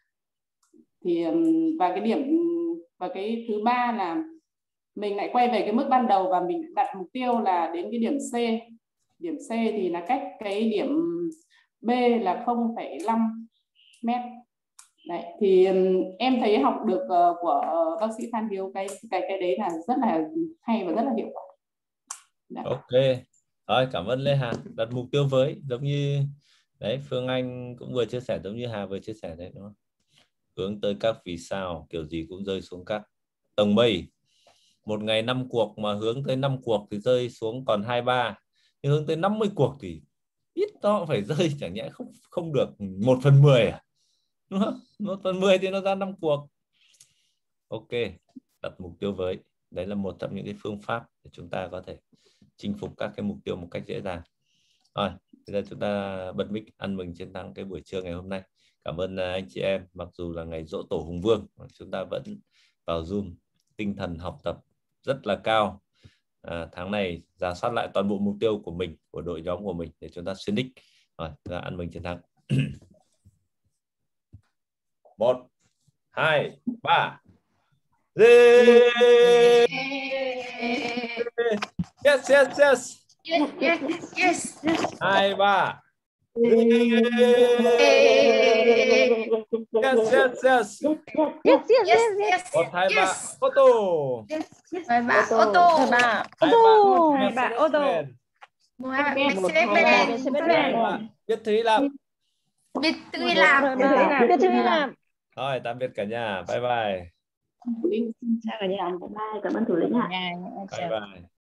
Thì um, và cái điểm và cái thứ ba là mình lại quay về cái mức ban đầu và mình đặt mục tiêu là đến cái điểm C. Điểm C thì là cách cái điểm B là không phẩy năm mét. Đấy, thì um, em thấy học được uh, của uh, bác sĩ Phan Hiếu cái cái cái đấy là rất là hay và rất là hiệu quả. Đấy. Ok, rồi cảm ơn Lê Hà. Đặt mục tiêu với giống như đấy Phương Anh cũng vừa chia sẻ, giống như Hà vừa chia sẻ đấy, đúng không? Hướng tới các vì sao kiểu gì cũng rơi xuống các tầng mây. Một ngày năm cuộc mà hướng tới năm cuộc thì rơi xuống còn hai ba, nhưng hướng tới năm mươi cuộc thì ít nó phải rơi chẳng nhẽ không không được một phần mười à, đúng không? Một phần mười thì nó ra năm cuộc. Ok, đặt mục tiêu với, đấy là một trong những cái phương pháp để chúng ta có thể chinh phục các cái mục tiêu một cách dễ dàng. Rồi bây giờ chúng ta bật mic ăn mừng chiến thắng cái buổi trưa ngày hôm nay. Cảm ơn anh chị em, mặc dù là ngày Giỗ Tổ Hùng Vương chúng ta vẫn vào Zoom, tinh thần học tập rất là cao. À, tháng này rà soát lại toàn bộ mục tiêu của mình, của đội nhóm của mình để chúng ta xuyên đích. Rồi, ra ăn mừng chiến thắng. Một, hai, ba. Yeah. Yes, yes, yes. Yes, yes, yes, yes. Hai ba. Yeah. Yes, yes, yes. Yes, yes, yes, yes. Một, hai, ba, ô tô. Hai ba ô tô. Hai ba Hai ba, một hai ba ô tô. Một hai ba Mercedes-Benz. Biết Thúy làm. Biết Thúy làm. Biết Thúy làm. Thôi, tạm biệt cả nhà. Bye bye. Chào cả nhà. Bye bye. Cảm ơn thủ lĩnh ạ. Bye bye.